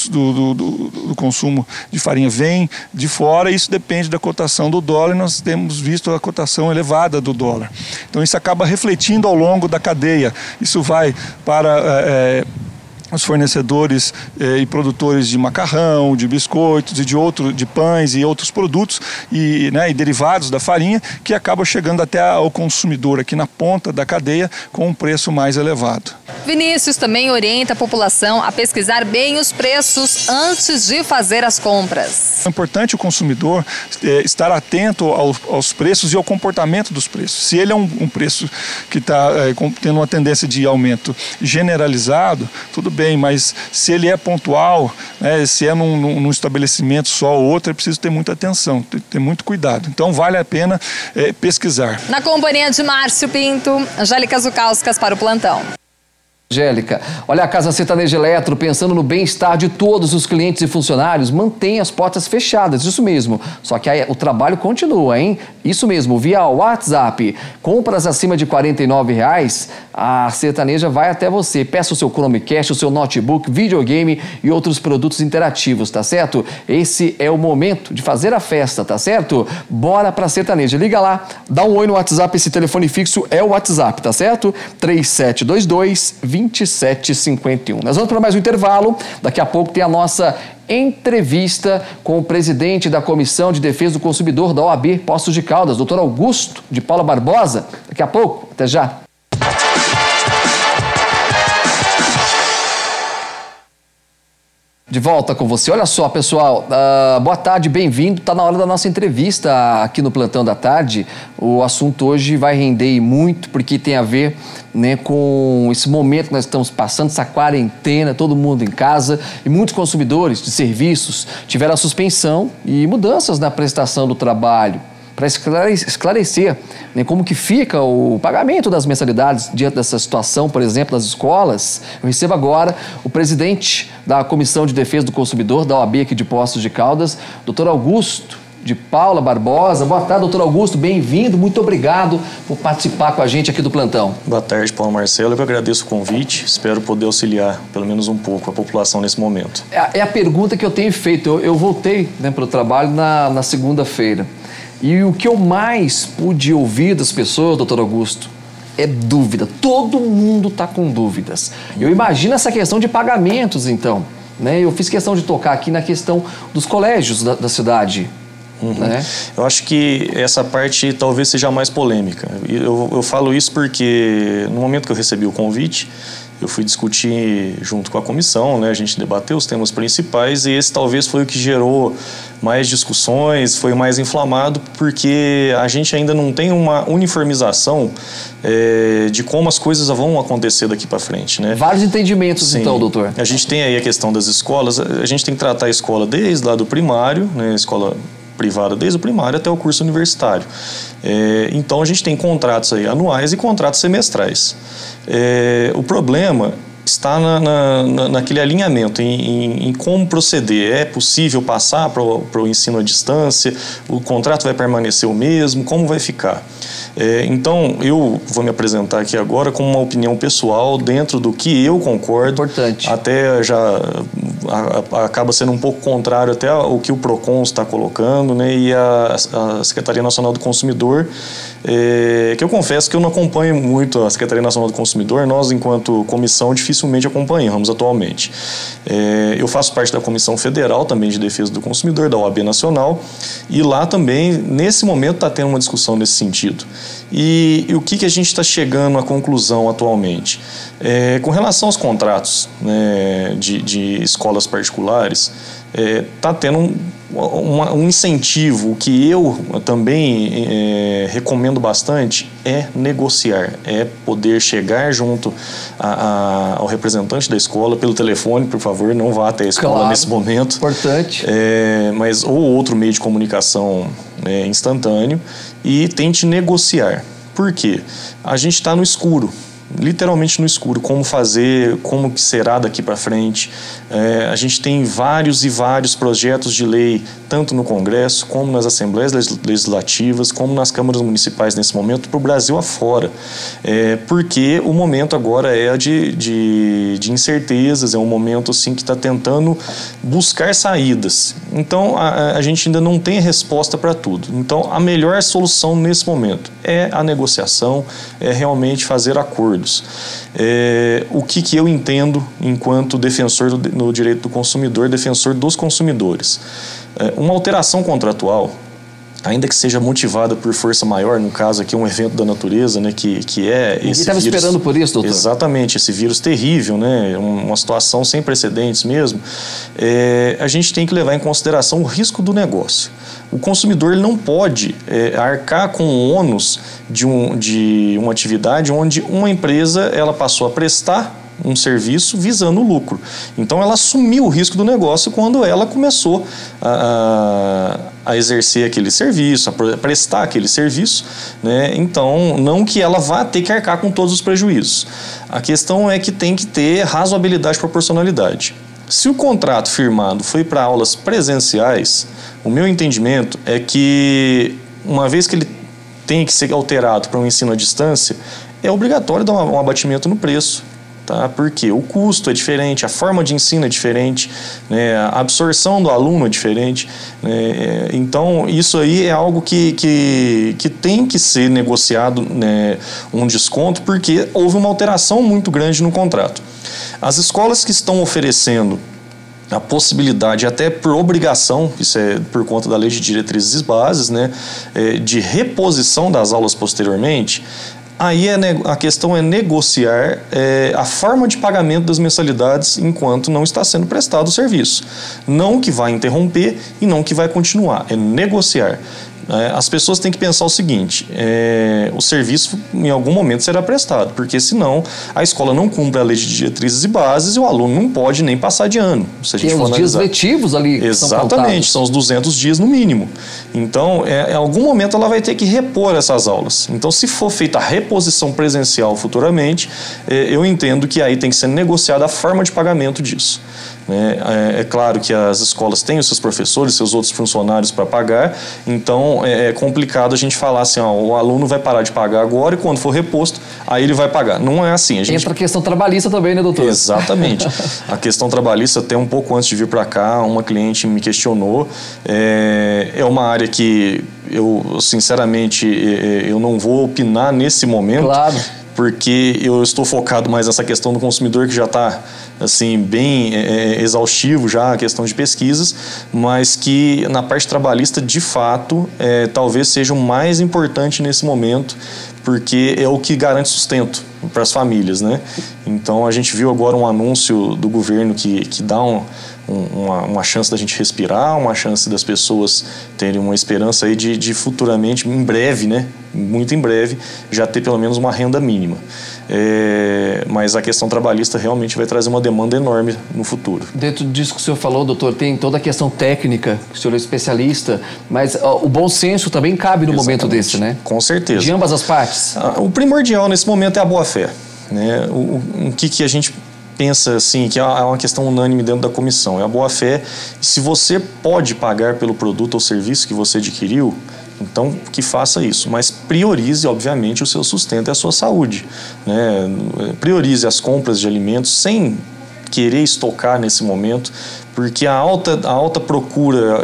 do consumo de farinha vem de fora, e isso depende da cotação do dólar, e nós temos visto a cotação elevada do dólar. Então isso acaba refletindo ao longo da cadeia. Isso vai para os fornecedores e produtores de macarrão, de biscoitos e de pães e outros produtos e derivados da farinha, que acabam chegando até ao consumidor aqui na ponta da cadeia com um preço mais elevado. Vinícius também orienta a população a pesquisar bem os preços antes de fazer as compras. É importante o consumidor estar atento aos preços e ao comportamento dos preços. Se ele é um preço que está tendo uma tendência de aumento generalizado, tudo bem, mas se ele é pontual, né, se é num estabelecimento só ou outro, é preciso ter muita atenção, ter muito cuidado. Então vale a pena pesquisar. Na companhia de Márcio Pinto, Angélica Zucauskas para o Plantão. Angélica, olha, a Casa Sertaneja Eletro, pensando no bem-estar de todos os clientes e funcionários, mantém as portas fechadas, isso mesmo. Só que aí, o trabalho continua, hein? Isso mesmo, via WhatsApp. Compras acima de R$ 49,00, a Sertaneja vai até você. Peça o seu Chromecast, o seu notebook, videogame e outros produtos interativos, tá certo? Esse é o momento de fazer a festa, tá certo? Bora pra Sertaneja. Liga lá, dá um oi no WhatsApp, esse telefone fixo é o WhatsApp, tá certo? 3722-2751. Nós vamos para mais um intervalo. Daqui a pouco tem a nossa entrevista com o presidente da Comissão de Defesa do Consumidor da OAB Poços de Caldas, Dr. Augusto de Paula Barbosa. Daqui a pouco, até já. De volta com você. Olha só, pessoal, boa tarde, bem-vindo. Está na hora da nossa entrevista aqui no Plantão da Tarde. O assunto hoje vai render muito, porque tem a ver, né, com esse momento que nós estamos passando, essa quarentena, todo mundo em casa, e muitos consumidores de serviços tiveram a suspensão e mudanças na prestação do trabalho. Para esclarecer, né, como que fica o pagamento das mensalidades diante dessa situação, por exemplo, das escolas. Eu recebo agora o presidente da Comissão de Defesa do Consumidor da OAB aqui de Poços de Caldas, Dr. Augusto de Paula Barbosa. Boa tarde, doutor Augusto, bem-vindo, muito obrigado por participar com a gente aqui do Plantão. Boa tarde, Paulo Marcelo, eu agradeço o convite, espero poder auxiliar pelo menos um pouco a população nesse momento. É a pergunta que eu tenho feito, eu voltei, né, para o trabalho na segunda-feira. E o que eu mais pude ouvir das pessoas, doutor Augusto, é dúvida. Todo mundo está com dúvidas. Eu imagino essa questão de pagamentos, então. Né? Eu fiz questão de tocar aqui na questão dos colégios da cidade. Né? Eu acho que essa parte talvez seja mais polêmica. Eu falo isso porque no momento que eu recebi o convite, eu fui discutir junto com a comissão, né? A gente debateu os temas principais e esse talvez foi o que gerou mais discussões, foi mais inflamado, porque a gente ainda não tem uma uniformização de como as coisas vão acontecer daqui para frente, né? Vários entendimentos. Sim. Então, doutor. A gente tem aí a questão das escolas, a gente tem que tratar a escola desde lá do primário, né? Escola privada desde o primário até o curso universitário. Então a gente tem contratos aí anuais e contratos semestrais. O problema está naquele alinhamento, em como proceder. É possível passar para o ensino à distância? O contrato vai permanecer o mesmo? Como vai ficar? Então, eu vou me apresentar aqui agora com uma opinião pessoal dentro do que eu concordo. Importante. Até já acaba sendo um pouco contrário até o que o PROCON está colocando, né? E a Secretaria Nacional do Consumidor, que eu confesso que eu não acompanho muito a Secretaria Nacional do Consumidor. Nós, enquanto comissão, dificilmente acompanhamos atualmente. Eu faço parte da Comissão Federal também de Defesa do Consumidor, da OAB Nacional, e lá também, nesse momento, está tendo uma discussão nesse sentido. E o que a gente está chegando à conclusão atualmente? Com relação aos contratos, né, de escolas particulares, está tendo um incentivo que eu também recomendo bastante, é negociar, é poder chegar junto ao representante da escola pelo telefone, por favor, não vá até a escola, claro, nesse momento. Importante. Mas ou outro meio de comunicação instantâneo, e tente negociar. Por quê? A gente está no escuro. Literalmente no escuro, como fazer, como que será daqui para frente. A gente tem vários e vários projetos de lei, tanto no Congresso, como nas Assembleias Legislativas, como nas câmaras municipais nesse momento, para o Brasil afora. Porque o momento agora é de incertezas, é um momento assim, que está tentando buscar saídas. Então, a gente ainda não tem resposta para tudo. Então, a melhor solução nesse momento é a negociação, é realmente fazer acordos. O que eu entendo enquanto defensor do direito do consumidor, defensor dos consumidores? Uma alteração contratual, ainda que seja motivada por força maior, no caso aqui um evento da natureza, né, que é esse vírus. Estava esperando por isso, doutor? Exatamente, esse vírus terrível, né, uma situação sem precedentes mesmo. A gente tem que levar em consideração o risco do negócio. O consumidor ele não pode arcar com o ônus de uma atividade onde uma empresa ela passou a prestar um serviço visando o lucro. Então ela assumiu o risco do negócio quando ela começou a exercer aquele serviço, a prestar aquele serviço, né? Então não que ela vá ter que arcar com todos os prejuízos. A questão é que tem que ter razoabilidade e proporcionalidade. Se o contrato firmado foi para aulas presenciais, o meu entendimento é que, uma vez que ele tem que ser alterado para um ensino à distância, é obrigatório dar um abatimento no preço. Tá? Porque o custo é diferente, a forma de ensino é diferente, né? A absorção do aluno é diferente, né? Então, isso aí é algo que tem que ser negociado, né? Um desconto, porque houve uma alteração muito grande no contrato. As escolas que estão oferecendo a possibilidade, até por obrigação, isso é por conta da Lei de Diretrizes e Bases, né, de reposição das aulas posteriormente, aí a questão é negociar a forma de pagamento das mensalidades enquanto não está sendo prestado o serviço. Não que vai interromper e não que vai continuar, é negociar. As pessoas têm que pensar o seguinte, o serviço em algum momento será prestado, porque senão a escola não cumpre a Lei de Diretrizes e Bases e o aluno não pode nem passar de ano. Se a gente tem os dias letivos ali. Exatamente, são os 200 dias no mínimo. Então, em algum momento ela vai ter que repor essas aulas. Então, se for feita a reposição presencial futuramente, eu entendo que aí tem que ser negociada a forma de pagamento disso. É claro que as escolas têm os seus professores, seus outros funcionários para pagar, então é complicado a gente falar assim, o aluno vai parar de pagar agora e quando for reposto, aí ele vai pagar. Não é assim. Entra a questão trabalhista também, né, doutor? Exatamente. A questão trabalhista, até um pouco antes de vir para cá, uma cliente me questionou. É uma área que eu, sinceramente, eu não vou opinar nesse momento. Claro. Porque eu estou focado mais nessa questão do consumidor, que já está assim, bem exaustivo já a questão de pesquisas, mas que na parte trabalhista, de fato, talvez seja o mais importante nesse momento, porque é o que garante sustento. as famílias, né? Então a gente viu agora um anúncio do governo que dá uma chance da gente respirar, uma chance das pessoas terem uma esperança aí de futuramente, em breve, né? Muito em breve, já ter pelo menos uma renda mínima. Mas a questão trabalhista realmente vai trazer uma demanda enorme no futuro. Dentro disso que o senhor falou, doutor, tem toda a questão técnica, o senhor é especialista, mas o bom senso também cabe no momento desse, né? Com certeza. De ambas as partes. O primordial nesse momento é a boa-fé, né? O que a gente pensa assim, que é uma questão unânime dentro da comissão, é a boa-fé. Se você pode pagar pelo produto ou serviço que você adquiriu, então que faça isso, mas priorize, obviamente, o seu sustento e a sua saúde, né? Priorize as compras de alimentos sem querer estocar nesse momento, porque a alta procura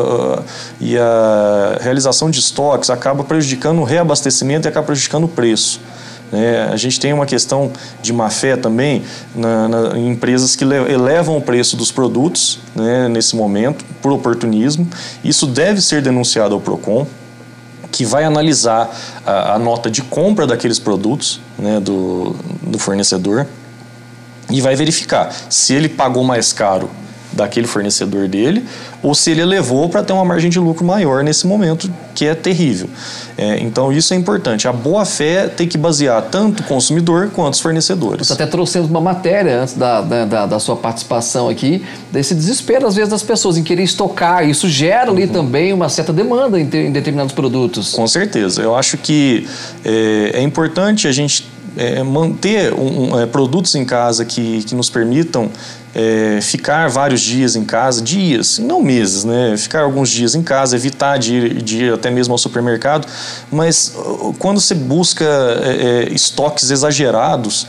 e a realização de estoques acaba prejudicando o reabastecimento e acaba prejudicando o preço. A gente tem uma questão de má-fé também em empresas que elevam o preço dos produtos, né, nesse momento, por oportunismo. Isso deve ser denunciado ao PROCON, que vai analisar a nota de compra daqueles produtos, né, do fornecedor, e vai verificar se ele pagou mais caro daquele fornecedor dele ou se ele elevou para ter uma margem de lucro maior nesse momento, que é terrível. Então isso é importante. A boa-fé tem que basear tanto o consumidor quanto os fornecedores. Você até trouxemos uma matéria antes da sua participação aqui, desse desespero às vezes das pessoas em querer estocar. Isso gera ali também uma certa demanda em determinados produtos. Com certeza. Eu acho que é importante a gente manter produtos em casa que nos permitam ficar vários dias em casa, dias, não meses, né? Ficar alguns dias em casa, evitar de ir até mesmo ao supermercado, mas quando você busca estoques exagerados,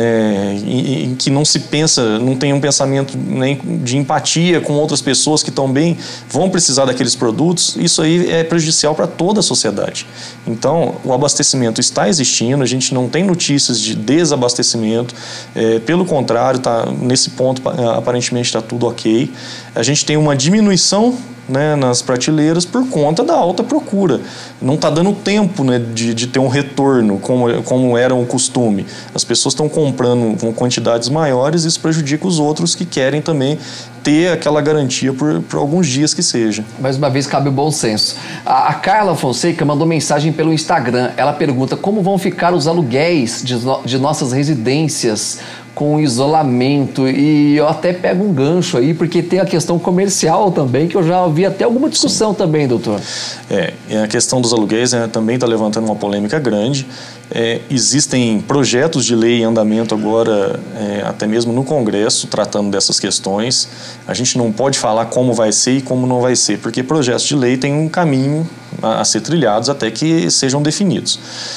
em que não se pensa, não tem um pensamento nem de empatia com outras pessoas que também vão precisar daqueles produtos, isso aí é prejudicial para toda a sociedade. Então, o abastecimento está existindo, a gente não tem notícias de desabastecimento, pelo contrário, nesse ponto aparentemente está tudo ok. A gente tem uma diminuição, né, nas prateleiras por conta da alta procura. Não está dando tempo, né, de ter um retorno como era o costume. As pessoas estão comprando com quantidades maiores e isso prejudica os outros que querem também ter aquela garantia por alguns dias que seja. Mais uma vez cabe o bom senso. A Carla Fonseca mandou mensagem pelo Instagram. Ela pergunta como vão ficar os aluguéis de nossas residências com isolamento, e eu até pego um gancho aí, porque tem a questão comercial também, que eu já ouvi até alguma discussão. Sim. Também, doutor. A questão dos aluguéis também está levantando uma polêmica grande. Existem projetos de lei em andamento agora, até mesmo no Congresso, tratando dessas questões. A gente não pode falar como vai ser e como não vai ser, porque projetos de lei têm um caminho a ser trilhados até que sejam definidos.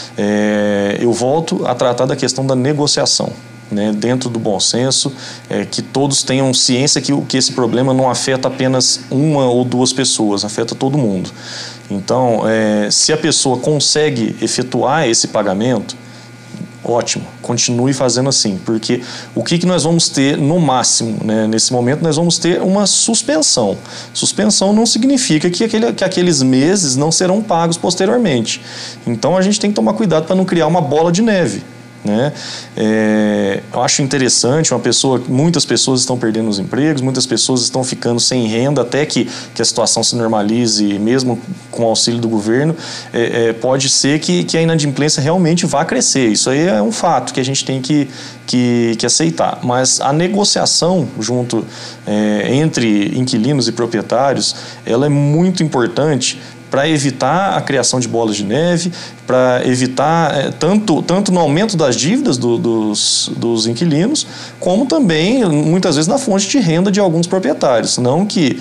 Eu volto a tratar da questão da negociação, né, dentro do bom senso, que todos tenham ciência que esse problema não afeta apenas uma ou duas pessoas, afeta todo mundo. Então, se a pessoa consegue efetuar esse pagamento, ótimo, continue fazendo assim, porque o que nós vamos ter no máximo, né, nesse momento nós vamos ter uma suspensão. Suspensão não significa que aqueles meses não serão pagos posteriormente. Então a gente tem que tomar cuidado para não criar uma bola de neve, né? Eu acho interessante, muitas pessoas estão perdendo os empregos, muitas pessoas estão ficando sem renda até que a situação se normalize, mesmo com o auxílio do governo. Pode ser que a inadimplência realmente vá crescer. Isso aí é um fato que a gente tem que aceitar. Mas a negociação entre inquilinos e proprietários, ela é muito importante para evitar a criação de bolas de neve, para evitar tanto no aumento das dívidas dos inquilinos, como também, muitas vezes, na fonte de renda de alguns proprietários. Não que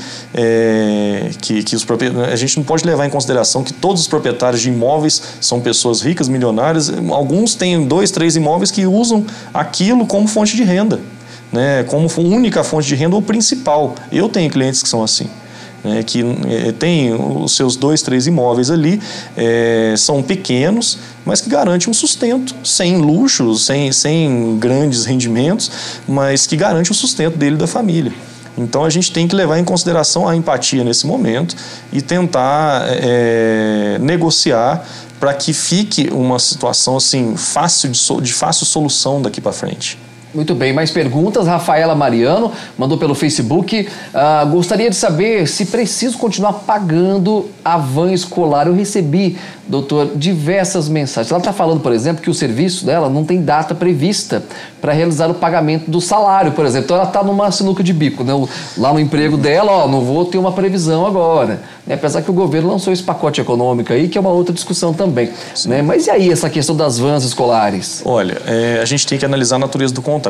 os proprietários... A gente não pode levar em consideração que todos os proprietários de imóveis são pessoas ricas, milionárias. Alguns têm 2, 3 imóveis que usam aquilo como fonte de renda, né, como única fonte de renda ou principal. Eu tenho clientes que são assim, que tem os seus 2, 3 imóveis ali, são pequenos, mas que garante um sustento, sem luxos, sem grandes rendimentos, mas que garante o sustento dele e da família. Então a gente tem que levar em consideração a empatia nesse momento e tentar negociar para que fique uma situação assim de fácil solução daqui para frente. Muito bem, mais perguntas. Rafaela Mariano mandou pelo Facebook. Gostaria de saber se preciso continuar pagando a van escolar. Eu recebi, doutor, diversas mensagens. Ela está falando, por exemplo, que o serviço dela não tem data prevista para realizar o pagamento do salário, por exemplo. Então ela está numa sinuca de bico, né? Lá no emprego dela, não vou ter uma previsão agora. Apesar que o governo lançou esse pacote econômico aí, que é uma outra discussão também. Né? Mas e aí essa questão das vans escolares? Olha, a gente tem que analisar a natureza do contrato.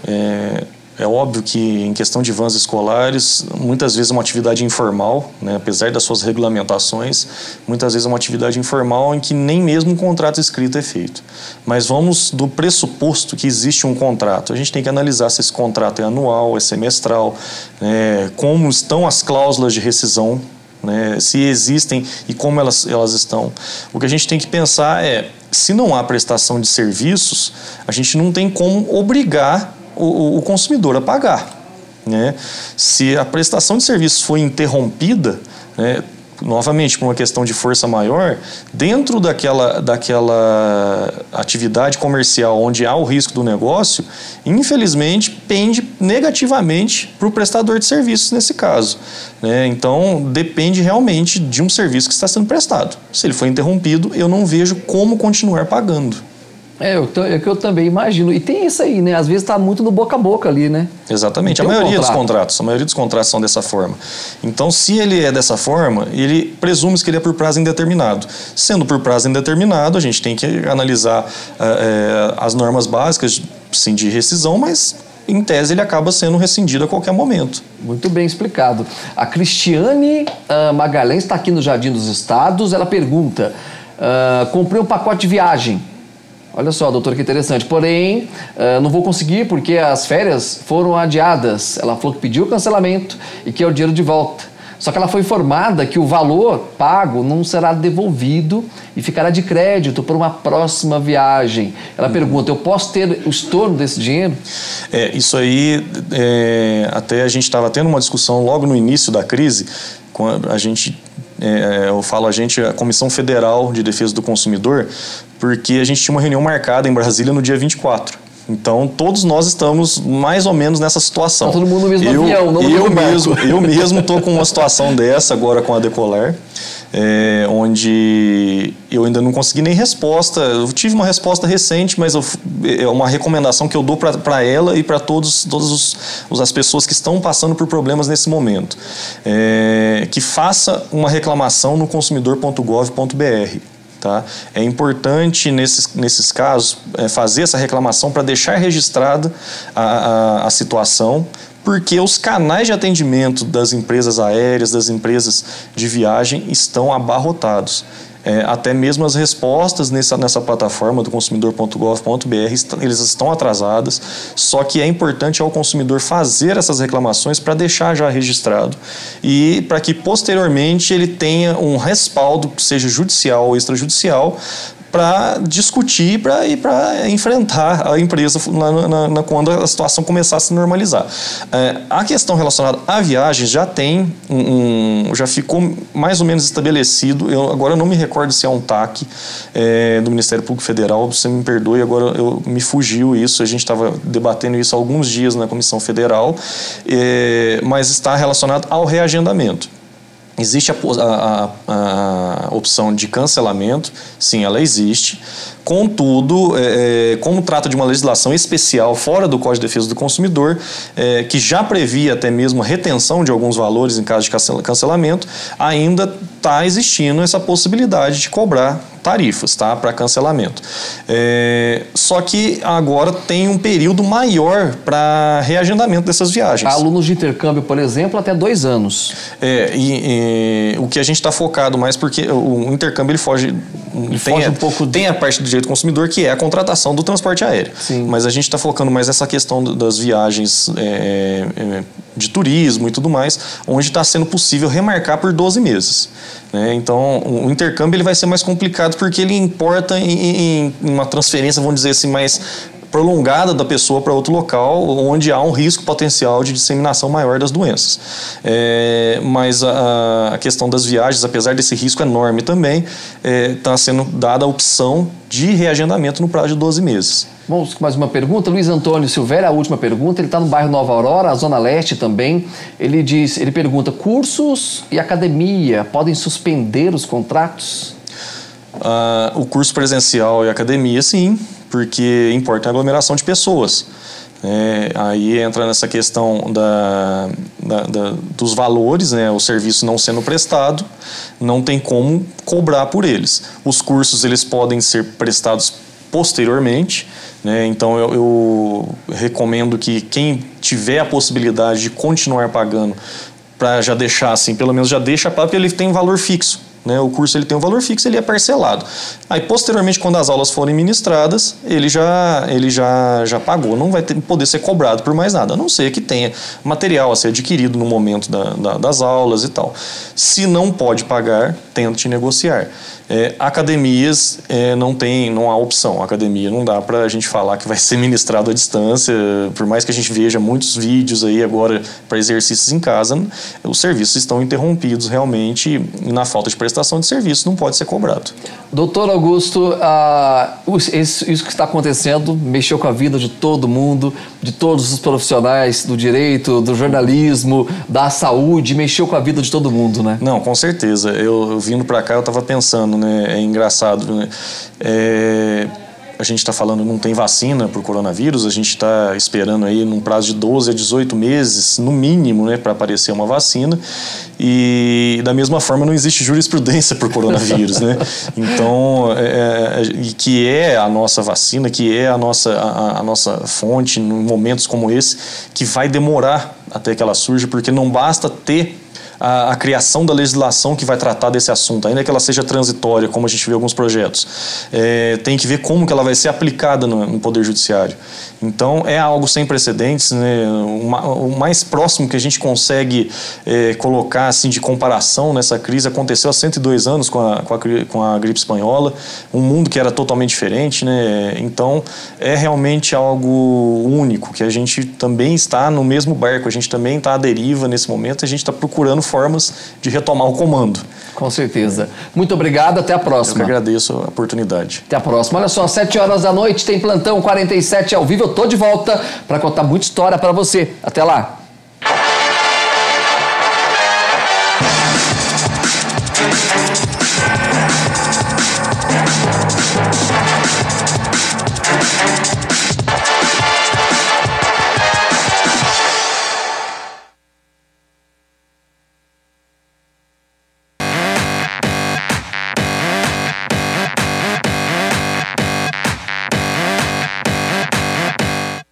É óbvio que em questão de vans escolares, muitas vezes é uma atividade informal, né? Apesar das suas regulamentações, muitas vezes é uma atividade informal em que nem mesmo um contrato escrito é feito. Mas vamos do pressuposto que existe um contrato. A gente tem que analisar se esse contrato é anual, é semestral, como estão as cláusulas de rescisão, né? Se existem e como elas estão. O que a gente tem que pensar se não há prestação de serviços, a gente não tem como obrigar o consumidor a pagar, né? Se a prestação de serviços foi interrompida, né, novamente por uma questão de força maior, dentro daquela atividade comercial onde há o risco do negócio, infelizmente pende negativamente para o prestador de serviços nesse caso, né? Então depende realmente de um serviço que está sendo prestado. Se ele foi interrompido, eu não vejo como continuar pagando. É que eu também imagino. E tem isso aí, né? Às vezes está muito no boca a boca ali, né? Exatamente. A maioria dos contratos são dessa forma. Então, se ele é dessa forma, ele presume-se que ele é por prazo indeterminado. Sendo por prazo indeterminado, a gente tem que analisar as normas básicas, sim, de rescisão, mas em tese ele acaba sendo rescindido a qualquer momento. Muito bem explicado. A Cristiane Magalhães está aqui no Jardim dos Estados. Ela pergunta, comprei um pacote de viagem. Olha só, doutor, que interessante. Porém, não vou conseguir porque as férias foram adiadas. Ela falou que pediu o cancelamento e quer o dinheiro de volta. Só que ela foi informada que o valor pago não será devolvido e ficará de crédito por uma próxima viagem. Ela pergunta, eu posso ter o estorno desse dinheiro? Isso aí, até a gente estava tendo uma discussão logo no início da crise, quando a gente... a Comissão Federal de Defesa do Consumidor, porque a gente tinha uma reunião marcada em Brasília no dia 24. Então, todos nós estamos mais ou menos nessa situação. Está todo mundo no mesmo avião, não no mesmo barco. Eu mesmo estou com uma situação dessa agora com a Decolar, onde eu ainda não consegui nem resposta. Eu tive uma resposta recente, mas é uma recomendação que eu dou para ela e para todas as pessoas que estão passando por problemas nesse momento. Que faça uma reclamação no consumidor.gov.br. Tá? É importante, nesses casos, fazer essa reclamação para deixar registrada a situação, porque os canais de atendimento das empresas aéreas, das empresas de viagem estão abarrotados. Até mesmo as respostas nessa plataforma do consumidor.gov.br, eles estão atrasadas, só que é importante ao consumidor fazer essas reclamações para deixar já registrado e para que posteriormente ele tenha um respaldo, seja judicial ou extrajudicial, para discutir e para enfrentar a empresa quando a situação começar a se normalizar. A questão relacionada à viagem já tem já ficou mais ou menos estabelecido. Agora eu não me recordo se é um TAC do Ministério Público Federal, você me perdoe, agora me fugiu isso, a gente estava debatendo isso há alguns dias na Comissão Federal, mas está relacionado ao reagendamento. Existe a opção de cancelamento, sim, ela existe. Contudo, como trata de uma legislação especial fora do Código de Defesa do Consumidor, que já previa até mesmo a retenção de alguns valores em caso de cancelamento, ainda está existindo essa possibilidade de cobrar tarifas, tá, para cancelamento. Só que agora tem um período maior para reagendamento dessas viagens. Alunos de intercâmbio, por exemplo, até 2 anos. O que a gente está focado mais, porque o intercâmbio ele foge um pouco. Tem a parte do direito do consumidor, que é a contratação do transporte aéreo. Sim. Mas a gente está focando mais nessa questão das viagens de turismo e tudo mais, onde está sendo possível remarcar por 12 meses. Então, o intercâmbio ele vai ser mais complicado porque ele importa em uma transferência, vamos dizer assim, mais prolongada da pessoa para outro local onde há um risco potencial de disseminação maior das doenças. Mas a questão das viagens, apesar desse risco enorme também, está sendo dada a opção de reagendamento no prazo de 12 meses. Vamos com mais uma pergunta. Luiz Antônio Silveira, a última pergunta. Ele está no bairro Nova Aurora, a Zona Leste também. Ele pergunta: cursos e academia podem suspender os contratos? O curso presencial e academia, sim, porque importa a aglomeração de pessoas. Aí entra nessa questão dos valores, né? O serviço não sendo prestado, não tem como cobrar por eles. Os cursos, eles podem ser prestados posteriormente, né? Então eu recomendo que quem tiver a possibilidade de continuar pagando, para já deixar assim, pelo menos já deixa pago, porque ele tem um valor fixo. O curso ele tem um valor fixo, ele é parcelado. Aí, posteriormente, quando as aulas forem ministradas, ele já pagou, não vai poder ser cobrado por mais nada, a não ser que tenha material a ser adquirido no momento das aulas e tal. Se não pode pagar, tente negociar. Academias não há opção. Academia não dá para a gente falar que vai ser ministrado à distância, por mais que a gente veja muitos vídeos aí agora para exercícios em casa, os serviços estão interrompidos realmente, e na falta de prestação de serviço não pode ser cobrado. Doutor Augusto, isso que está acontecendo mexeu com a vida de todo mundo, de todos os profissionais do direito, do jornalismo, da saúde, mexeu com a vida de todo mundo, né? Não, com certeza. Eu vindo para cá, eu estava pensando, né? É engraçado, né? A gente está falando, não tem vacina para o coronavírus, a gente está esperando aí num prazo de 12 a 18 meses, no mínimo, né, para aparecer uma vacina, e da mesma forma não existe jurisprudência para o coronavírus, né? Então, que é a nossa vacina, que é a nossa fonte em momentos como esse, que vai demorar até que ela surja, porque não basta ter a criação da legislação que vai tratar desse assunto, ainda que ela seja transitória, como a gente vê em alguns projetos. Tem que ver como que ela vai ser aplicada no Poder Judiciário. Então, é algo sem precedentes, né? O mais próximo que a gente consegue colocar assim, de comparação nessa crise aconteceu há 102 anos com a gripe espanhola, um mundo que era totalmente diferente, né? Então, é realmente algo único, que a gente também está no mesmo barco, a gente também está à deriva nesse momento, a gente está procurando formas de retomar o comando. Com certeza. Muito obrigado, até a próxima. Eu que agradeço a oportunidade. Até a próxima. Olha só, 7 horas da noite tem Plantão 47 ao vivo. Eu tô de volta para contar muita história para você. Até lá.